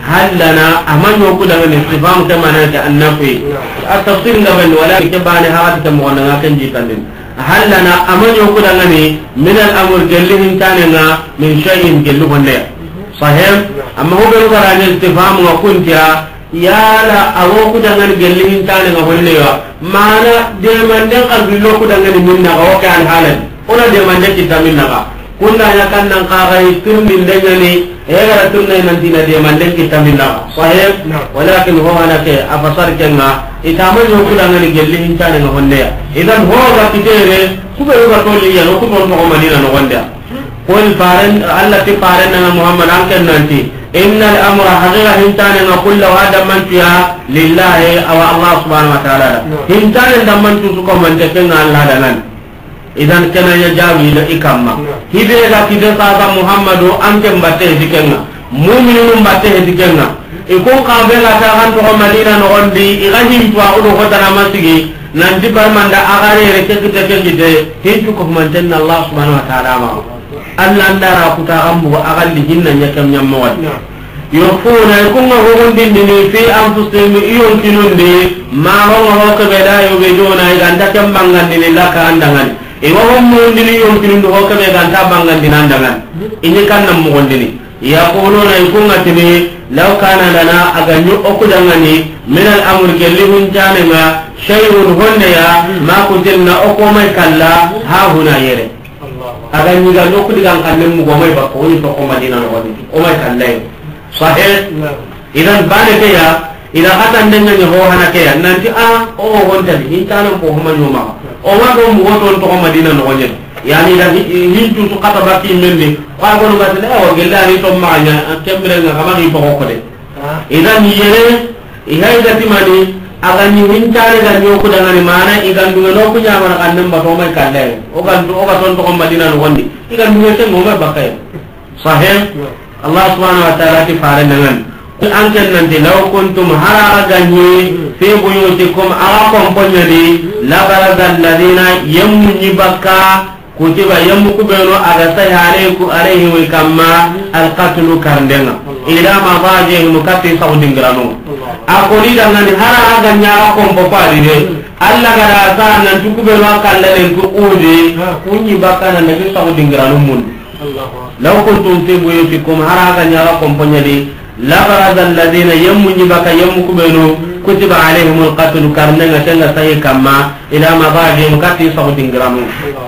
halana amanyo ko daga ni sifam kama na ta annabi at-tafsir ngaben wala ke bane haati tam wona ngaken jitandin halana amanyo kudangani min al-amr gellihin tanena min shay'in gellu honne sahih amma ho belu garane istifham wa kuntiya yala awo kudangani gellihin tanena honne wa mana de mande qalbillo kudangani minna ga wakan halan ona de mande kitaminna ga kunna ya kannan qarai tirmin danyani egara tunna nan dina de mande kitaminna sahih walakin ho ana ke afasar kenna itama yo kudangani gellihin tanena honne idan ho ga kitere kube yo ga toli ya no kubo no Madina no gonda qul faran Allah ti faran na Muhammad an kan nanti innal amra hadira hintana na kullu hada man fiha lillahi aw Allah subhanahu wa ta'ala hintana da man tu ko man te ken Allah danan idan kana ya jawi la ikamma hibe ga kide sa Muhammadu an kan batte dikenna mu'minun batte dikenna ikon ka be la ta kan to Madina no gondi igahim to agudo ko dana masigi nanti barmanda agare reke kita kete hintu ko mantenna Allah subhanahu wa ta'ala ma Allah ndara ku ta ambu agalli hinna nyakam nyamma wat yofuna kunga hogondi ni fi anfusihim iyon kinundi ma ho ho ko be da yo be jona iganda kam bangandi ni la ka andangan e wo mo ndini yon kinundi ho ko be ganta bangandi nandangan ini kan nam mo gondini yaquluna kunga tini law kana lana aganyu okudangani min al-amr kellihun janema shay'un hunna ya ma kuntilna okomay kalla ha huna yere aganyu ga okudigan kanem mu gomay ba ko ni to ko Madina no wadi o may kallay sahih idan bane ke ya ila hatan denga ni ho hana ke ya nanti a o honta ni tanan ko homa nyoma o ma do mu woton to ko Madina no wadi yani da hintu to kata baki menni wa gonu batale o gelani to maanya tembre nga kama ni to ko de idan yere ihayda timani agani hintare ga nyoko dangani mana igan dunga no kunya mana kannem ba to mai kalle o kan o ka ton to ko Madina no wondi igan dunga te mo ma bakay sahih Allah subhanahu wa ta'ala ti fare nangan anken nanti law kuntum hara ganyi fi buyutikum akum ponyadi la baraza alladhina yamni bakka kutiba yamu kubeno aga sayhare ku alayhi wa kamma alqatlu karndenga ila mabaje mukatti saudingrano akoli dangani hara ganya akum popadi de alla gara sa nan tukubeno akallalen ku udi kunyi bakka nan nabi saudingrano mun law kuntum fi buyutikum hara ganya akum ponyadi la baraza alladhina yamni bakka yamu kubeno kutiba alayhim alqatlu karndenga tanga sayi kamma ila mabaje mukatti saudingrano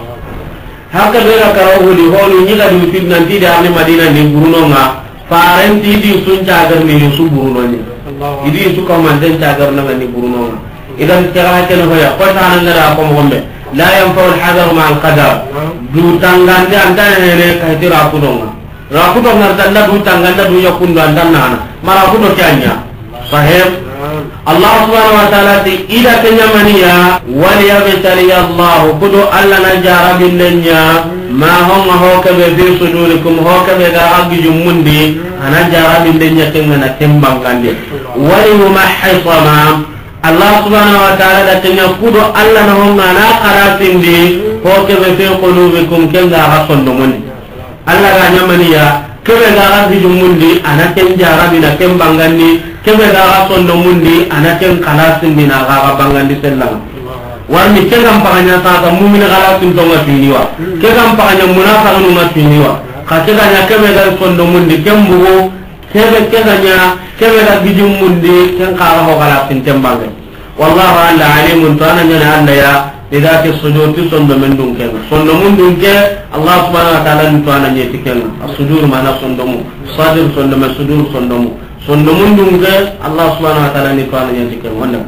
haka bera karawu di holu nyiga di fitna ti da ni Madina ni Bruno nga parenti di sun cagar ni su Bruno ni idi su ko man den cagar na ni Bruno nga idan kira ke no ya ko ta nan da ko mo gombe la yam fa al hadar ma al qadar du tangan de anda ne ka tira ku donga ra ku donga dan da du tangan da du yakun dan dan na mara ku do kanya sahib Allah subhanahu wa ta'ala ti ida kenyamaniya wali yabtali Allah kudu alla najara billenya ma hum hawkabe bi sudurikum hawkabe ga agi jumundi anajara billenya kengana tembangande wali mumahhisama Allah subhanahu wa ta'ala da kenya kudu alla na hum na qarasindi hawkabe fi qulubikum kenga hasondomuni alla ga nyamaniya kebe ga agi jumundi anaken jara bina tembangandi kebe ga sondo mundi anaken kalasin dina ga bangandi sellang warni kegam paganya ta mu'min kalasin to ngatiniwa kegam paganya munafiqun ngatiniwa katega kebe ga sondo mundi kembugo kebe keganya kebe ga bijum mundi ken kala ho kalasin tembange wallahu alla alimun to ananya anda ya idati sujudi sondo mendung ken sondo mundung ke Allah subhanahu wa ta'ala to ananya tiken as-sudur mana sondo mu sadir sondo me sudur sondo mu sondo mundung ke Allah subhanahu wa ta'ala ni ko ananya tiken wonna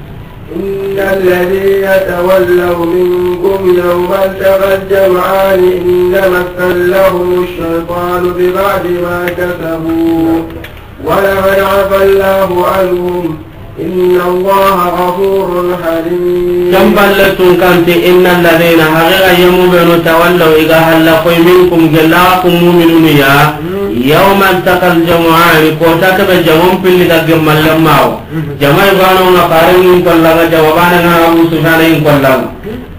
innal ladhina tawallaw minkum yawmal taqal jam'an innama sallahu ash-shaytanu bi ba'di ma kasabu wa laqad 'afa Allahu 'anhum inna Allaha ghafurun halim kam ballatun kanti innal ladhina haqiqa yamubenu tawallaw iga halla qoy minkum jalakum mu'minun ya yawman taqal jam'an ko takabe jamon pilli da gemmal lammaw jamay bano na parin ko laga jawabana na Abu Sufyan in ko laga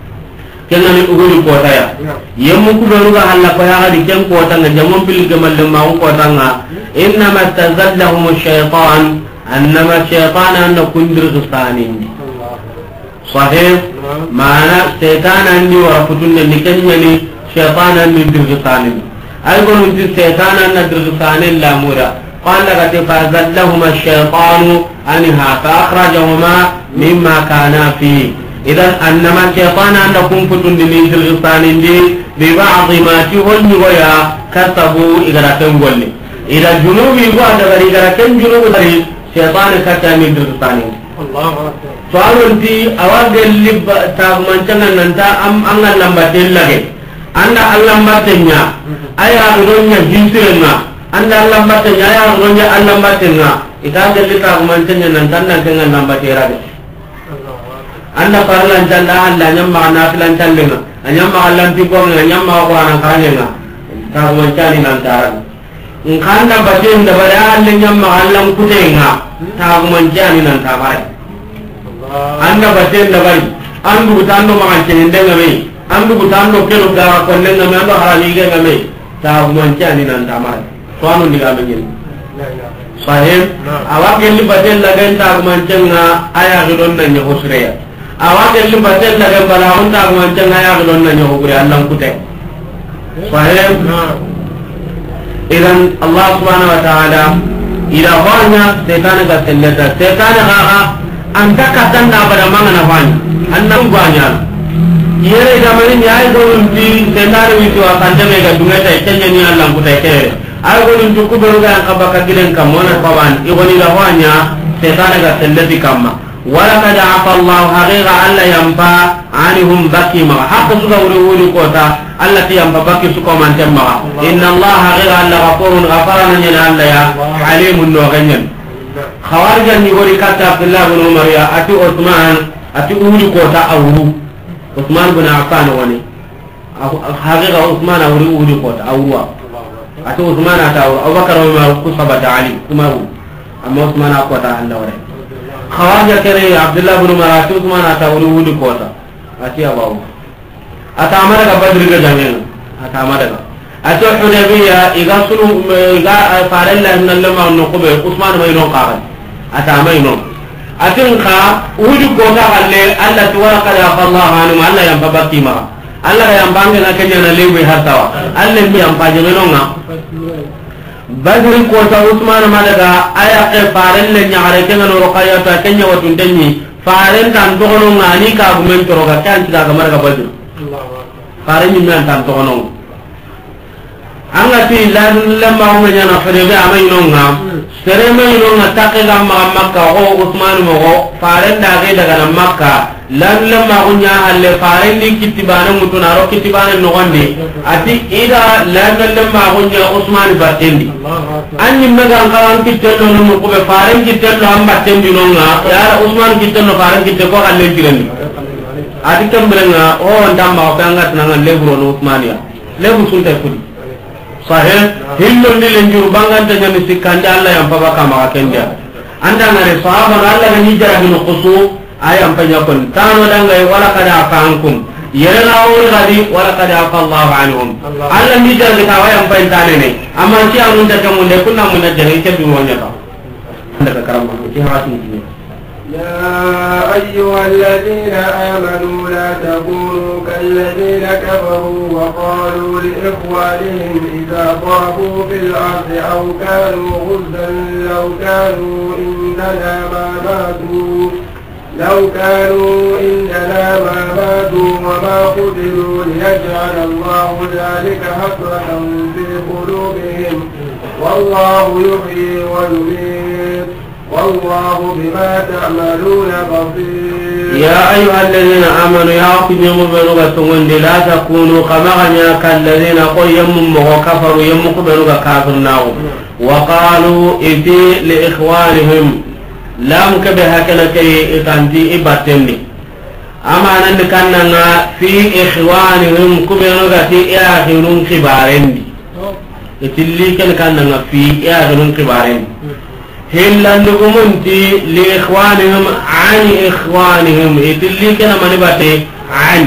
kenna ni uguri ko taya yemmu ku do ga halla ko ya di ken ko tanga jamon pilli gemmal lammaw ko tanga inna mastazallahum ash-shaytan annama shaytan an kundir gustanin sahih mana shaytan an ni wa futun ni kenya ni shaytan an ni dirgustanin ay gonun ti shaytan an dirgustanin la mura qala gati fazallahum ash-shaytan anha fa akhrajahuma mimma kana fi idan annama shaytan an kun futun ni dirgustanin di bi ba'd ma ti wonni goya kasabu igara tan golli ila junubi go ada gari gara tan junubi dari syaitan kata min dirtani Allah soalun ti awagel lib ta mancangan nanta am angal lambatel lage anda allambatenya aya ronya jinsirenga anda allambatenya aya ronya allambatenga ita gelli ta mancangan nanta nan kengan lambatera de anda parlan janda anda nyamma nafilan tallenga nyamma allanti ko nyamma ko anan kanyenga ta mancani nantara ngkanda batin da bada allen nyamma allan kutenga ta manjani nan ta bai anda batin da bari andu tando makan cinde ngame andu tando kelo gara konne ngame ando harami ge ngame ta manjani nan ta bai to anu diga begin sahib awak gelli batin la gan ta manjanga aya gidon nan nyo hosreya awak gelli batin la gan bala on ta manjanga aya gidon nan nyo hogure allan kute sahib idan Allah subhanahu wa ta'ala ila wanya setan ga sellata setan ga anta katanda pada mangana wanya annam wanya yere da mani yaay do ndi setan wi to akande me ga dungata kenya ni Allah ko tay kere ay go ndu ko do ga ka baka gilen kam wona pawan e woni la wanya setan ga sellati kamma wala kad afa Allah haqiqa alla yamba anhum bakima hakka suga wuri wuri kota Allah tiyam babaki suko man temma inna Allah ghayra alla ghafurun ghafaran yana alla ya alimun no ganyen khawarjan ni gori kata Abdullah bin Umar ya ati Uthman ati uri kota awru Uthman bin Affan wani haqiqa Uthman awru uri kota awruwa ati Uthman ata Abu Bakar Umar ku sabata Ali kuma amma Usman akota halla wore khawaja kere Abdullah ibn Marati Usman ata wuri wudi kota ati abawu ata amara ga Badr ga jamena ata amara ga ati Hudaybiya iga sunu iga faralla min allama no ko be Usman may non qaran ata may non atin kha wudi kota halle Allah tuwara qala Allah anu Allah yang babaki ma Allah yang bangen na kenya na lewe hatawa Allah mi am paje menonga Badri kota Usman madaga aya ke faren le nyaare kenga no roqaya ta kenya watun denni faren tan dogono ngani ka gumen to roga kan tiga ga marga Badri faren ni men tan dogono anga ti lan lemma mo nyana fere be amay nonga sere may nonga takke ga ma makka o Usman mo go faren da ga daga na makka lan lemma gunya halle faren ni kitibana mutuna ro kitibana no gonde ati ida lan lemma gunya Usman batendi anni mega ngawan kitelo no ko be faren kitelo am batendi no nga ya Usman kitelo faren kitelo ko halle tirani ati kambelenga o ndamba ko angat nanga lebro no Usmania lebu sunta fudi sahih hillo ni lenjur bangan tanya ni sikanda Allah yang papa kama akenda anda ngare sahaba Allah ni hijrah bin qusu ayam panyakon tano dangai wala kada afankum yerena awur gadi wala kada afallahu anhum Allah ni hijrah ka ayam pantane ne amma si amun da kamun de kunna mun da jani ke duwonya ta anda karam ki hasin ni يا أيها الذين آمنوا لا تكونوا كالذين كفروا وقالوا لإخوانهم إذا ضربوا في الأرض أو كانوا غزا لو كانوا إننا ما ماتوا لو كانوا إننا ما ماتوا وما قتلوا ليجعل الله ذلك حسرة في قلوبهم والله يحيي ويميت والله بما تعملون بصير يا أيها الذين آمنوا يا أخي يمبروا تقول لا تكونوا كما كالذين قل يمم وكفروا يمقبلوا كافرناو وقالوا إتي لإخوانهم لم كبه كي إتانتي إباتني أما أن كاننا في إخوانهم كبروا كي آخرون كبارين إتلي كان كاننا في آخرون كبارين هلا نقومنتي لإخوانهم عن إخوانهم إتلي كنا من باتي عن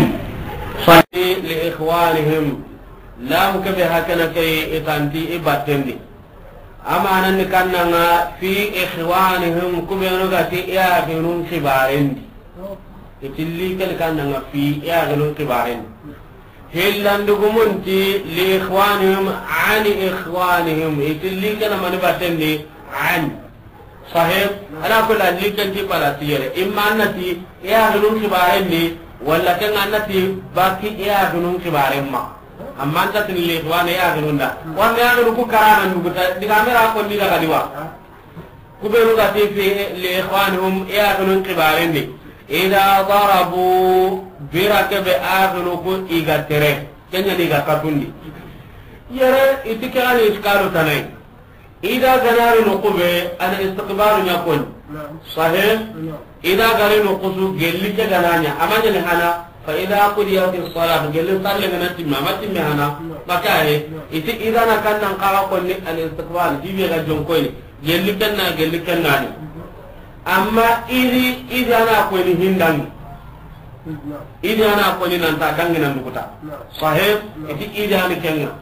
صلي لإخوانهم لا مكبه كنا كي إتانتي إباتندي أما أن كنا في إخوانهم كبيرون كي يأخذون كبارين إتلي كنا كنا في يأخذون كبارين هلا نقومنتي لإخوانهم عن إخوانهم إتلي كنا من باتندي عن صحيح أنا أقول أن لكن تبلا تيجي إما أنتي يأخذون كبارين ولا كان أنتي باقي يأخذون كبارين ما أما أنت تنلي إخوان يأخذون ده وأنا يأخذون كرانا نقطة دكاميرا أقول لي لك دوا كبروا كتير في لإخوانهم يأخذون كبارين إذا ضربوا بركب آخذون إيجاتره كنا نيجا كاتوندي يرى إتكلم إشكالو تناي إذا قالوا نقبه أنا استقبال يكون صحيح إذا قالوا نقصوا قل لك قالانيا أما جلحنا فإذا قضيت الصلاة قل لك صار لنا تما ما تما هنا مكاه إذا كان نقرأ قلنا الاستقبال جيبي غجون كوين قل لك أنا قل لك أنا أما إذا إذا أنا أقول هندان إذا أنا أقول نانتا دعنا نقطة صحيح إذا أنا كنا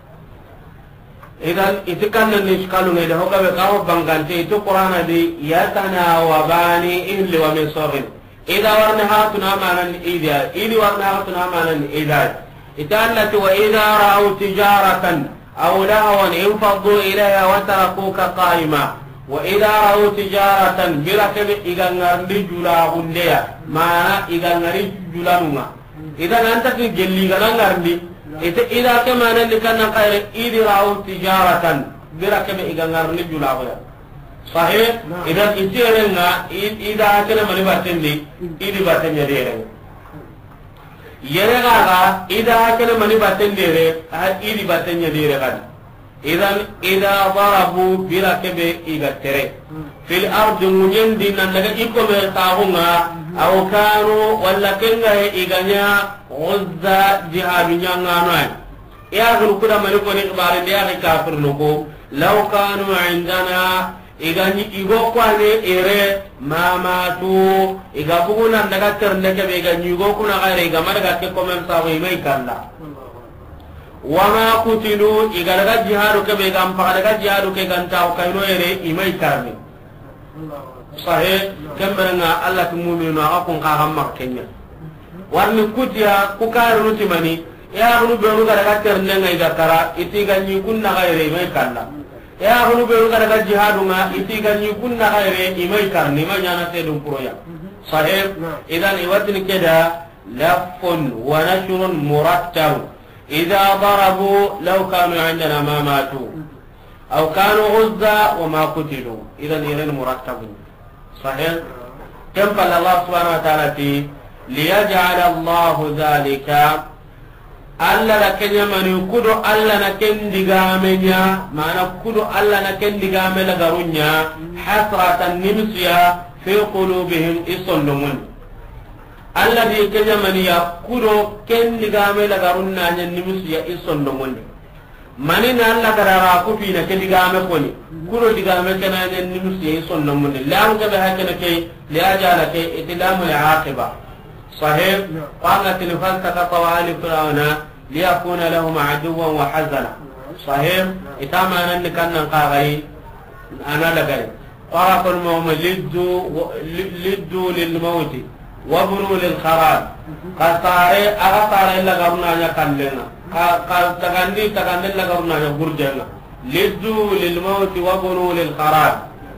إذا إتكلم نشكالون إذا هو كبر كهو بانغانتي إتو قرآن دي يتنا وباني إهل ومن صغير إذا ورنها تنامانا إذا إذا ورنها تنامانا إذا إتالت وإذا رأوا تجارة أو لهوا انفضوا إليها وتركوك قائما وإذا رأوا تجارة بركب إذا نرد جلا غنديا ما إذا نرد جلا نما إذا أنت في جلي غنرد إذا كما نلقى نقير إذا رأوا تجارة بركب إذا نرد جلا غيا صحيح إذا إتيرنا إذا كنا من باتندي إذا باتن يديرنا يرجع إذا كنا من باتندي إذا باتن يديرنا إذا إذا ضربوا بركب إذا ترى في الأرض منين دين لك إكم يتاهما أو كانوا ولا كنا إذا غزة جهاد ينعنا يا أخي كنا من يكون إخبار يا أخي كافر لكو لو كانوا عندنا igani igo kwani ere mamatu iga buguna daga terne ke be igani igo kuna gare iga madaga ke komen sawo imai kalla wama kutilu iga daga jihadu ke be gam pa daga jihadu ke ganta ko kayno ere imai karni sahih kemberanga Allah tu mu'minu akon ka gamma kenya warni kutiya ku karu timani ya hunu be ru daga terne ngai dakara itiga ni kunna gare imai kalla ya hunu be ga daga jihadu nga itiga ni kunna ghaire imai karni ma nyana te dum proya sahih idan iwatin keda lafun wa nashrun murattab idha darabu law kanu indana ma matu aw kanu ghuzza wa ma qutilu idan iran murattab sahih kam qala Allah subhanahu wa ta'ala ti liyaj'al Allah dhalika alla la kenya mani kudo alla na kendiga menya mana kudo alla na kendiga mela garunya hasratan nimsiya fi qulubihim isonnumun alla di kenya mani ya kudo kendiga mela garunna nya nimsiya isonnumun mani na alla garara ku fi na kendiga me koni kudo diga me kana nya nimsiya isonnumun la ga ba hakana ke la jala ke itlamu al-aqiba صحيح قالت لفلسفة طوال فرعون ليكون لهم عدوا وحزنا صحيح إتاما أنك كان قاغي أنا لقري قرق المهم لدوا لدوا للموت وابنوا للخراب قصاري أغطار إلا قرنا يكن لنا تغني تغني إلا قرنا يقرجنا لدوا للموت وابنوا للخراب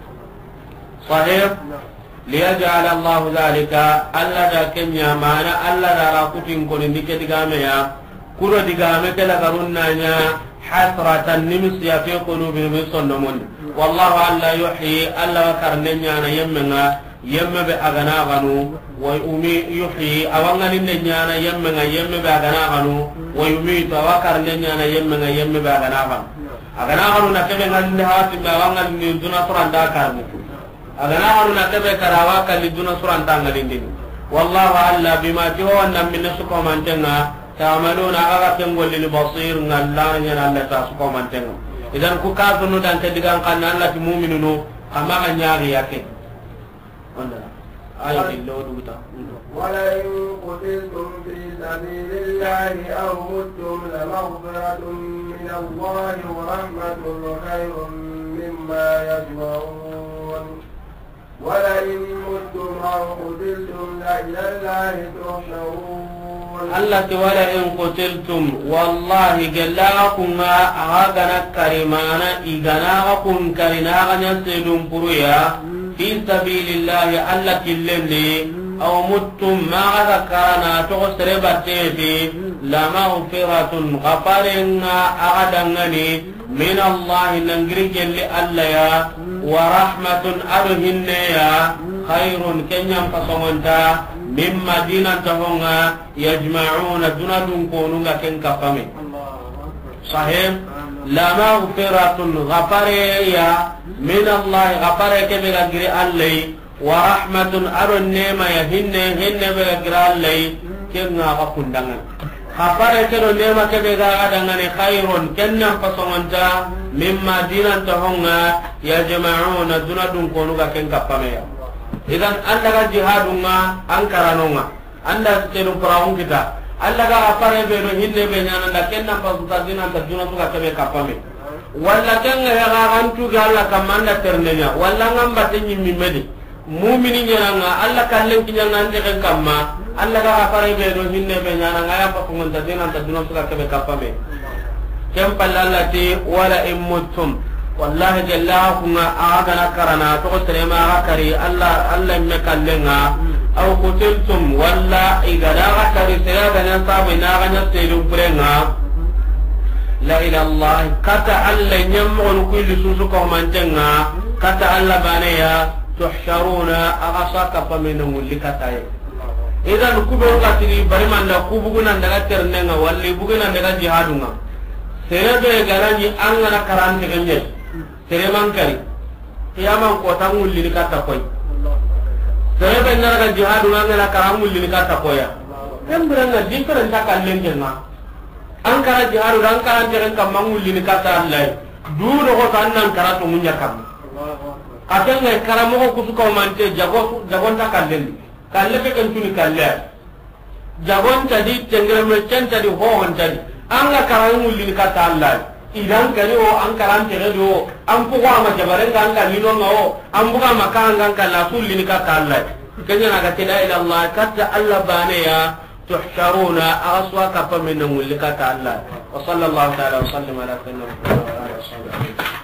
صحيح ليجعل الله ذلك ألا دا كنيا معنا ألا دا راكوتين كون ديك ديغاميا كورو ديغامي كلا غرونا حسرة نمسيا في قلوبهم يصنمون والله ألا يحيي ألا وكرنيا أنا يمنا يم بأغنا غنو ويؤمي يحيي أوانا لنيا أنا يمنا يم بأغنا غنو ويميت وكرنيا أنا يمنا يم بأغنا غنو أغنا غنو نكبه غنها تبا أوانا لندونا فران دا كارني agana haruna tabe karawa kalli duna suran tangalindin wallahu alla bima tiwana min suko mantenga ta'maluna aga tengol lil basir ngallanya alla ta suko mantenga idan ku ka tunu dan tedigan kan alla ti mu'minunu kama anyari yake onda ayo dillo duta wala in qutiltum fi sabilillahi aw mutum la maghfiratun min Allah wa rahmatun khairun mimma yajma'un ولئن متم أو قتلتم لإلى الله تحشرون الله ولئن قتلتم والله جلاكم أغانا كريمانا إغناكم كرينا سيدون بريا في سبيل الله الله كلمني أو متم ما ذكرنا تغسر بتيبي لمغفرة غفرنا أغدنني من الله ننجرك اللي ألا ورحمة أرهن يا خير كنيا فصمنتا مما دينا تهونا يجمعون دون كونونا كن كفامي صحيح لا مغفرة غفريا من الله غفرك بغير الله ورحمة أرهن ما يهن هن بغير الله كنا غفندنا khafare kero nema kebe ga adangane khairun kenna fasongonta mimma dinan tahonga ya jama'una dunadun konu ga ken kapameya idan anda ga jihadunga ankaranonga anda tenu praun kita anda ga khafare be no hinne be nyana da kenna fasuta dinan ta dunadu ga kebe kapame walla kenga ya ga antu ga alla kamanda ternenya walla ngamba tenyi mimedi mu'mini nyana alla kallen kinyanga ande ken kamma alla ga fare be do hinne be nyana ngaya pa kungon ta dinan ta dunon suka kebe kapame kem pallallati wala immutum wallahi jalla kunga aga na karana to ko trema aga kari alla alla me kallenga aw qutiltum walla igada aga kari sera gana sabu na ganya tedum prenga la ila allah kata alla nyamon kulli susu ko mantenga kata alla baneya tuhsharuna aga saka pamenu likataye idan kubo katini bari manda kubuguna daga ternenga walli buguna daga jihadunga serebe garani angana karante ganye sere mankari kiyaman ko tangulli ni kata koy serebe daga jihadunga ngana karamulli ni kata koya embranga different takallen jenga ankara jihadu dan karante kan kamangulli ni kata Allah dudo ko tannan karatu munya kam katanga karamo ko suka mante jago jagon ta kallen kalle be kan tuni kalle jagon tadi tengreme tadi ho hon tadi anga karamu lin kata Allah idan kani o an karante do an puwa ma jabaren kan kan lino no an buga makan kan kan la sulli kata Allah kanya naga la ila Allah kata Allah bane ya tuhsharuna aswa ka pa min mulkata Allah wa sallallahu ta'ala wa sallama ala sayyidina Muhammad wa alihi wa sahbihi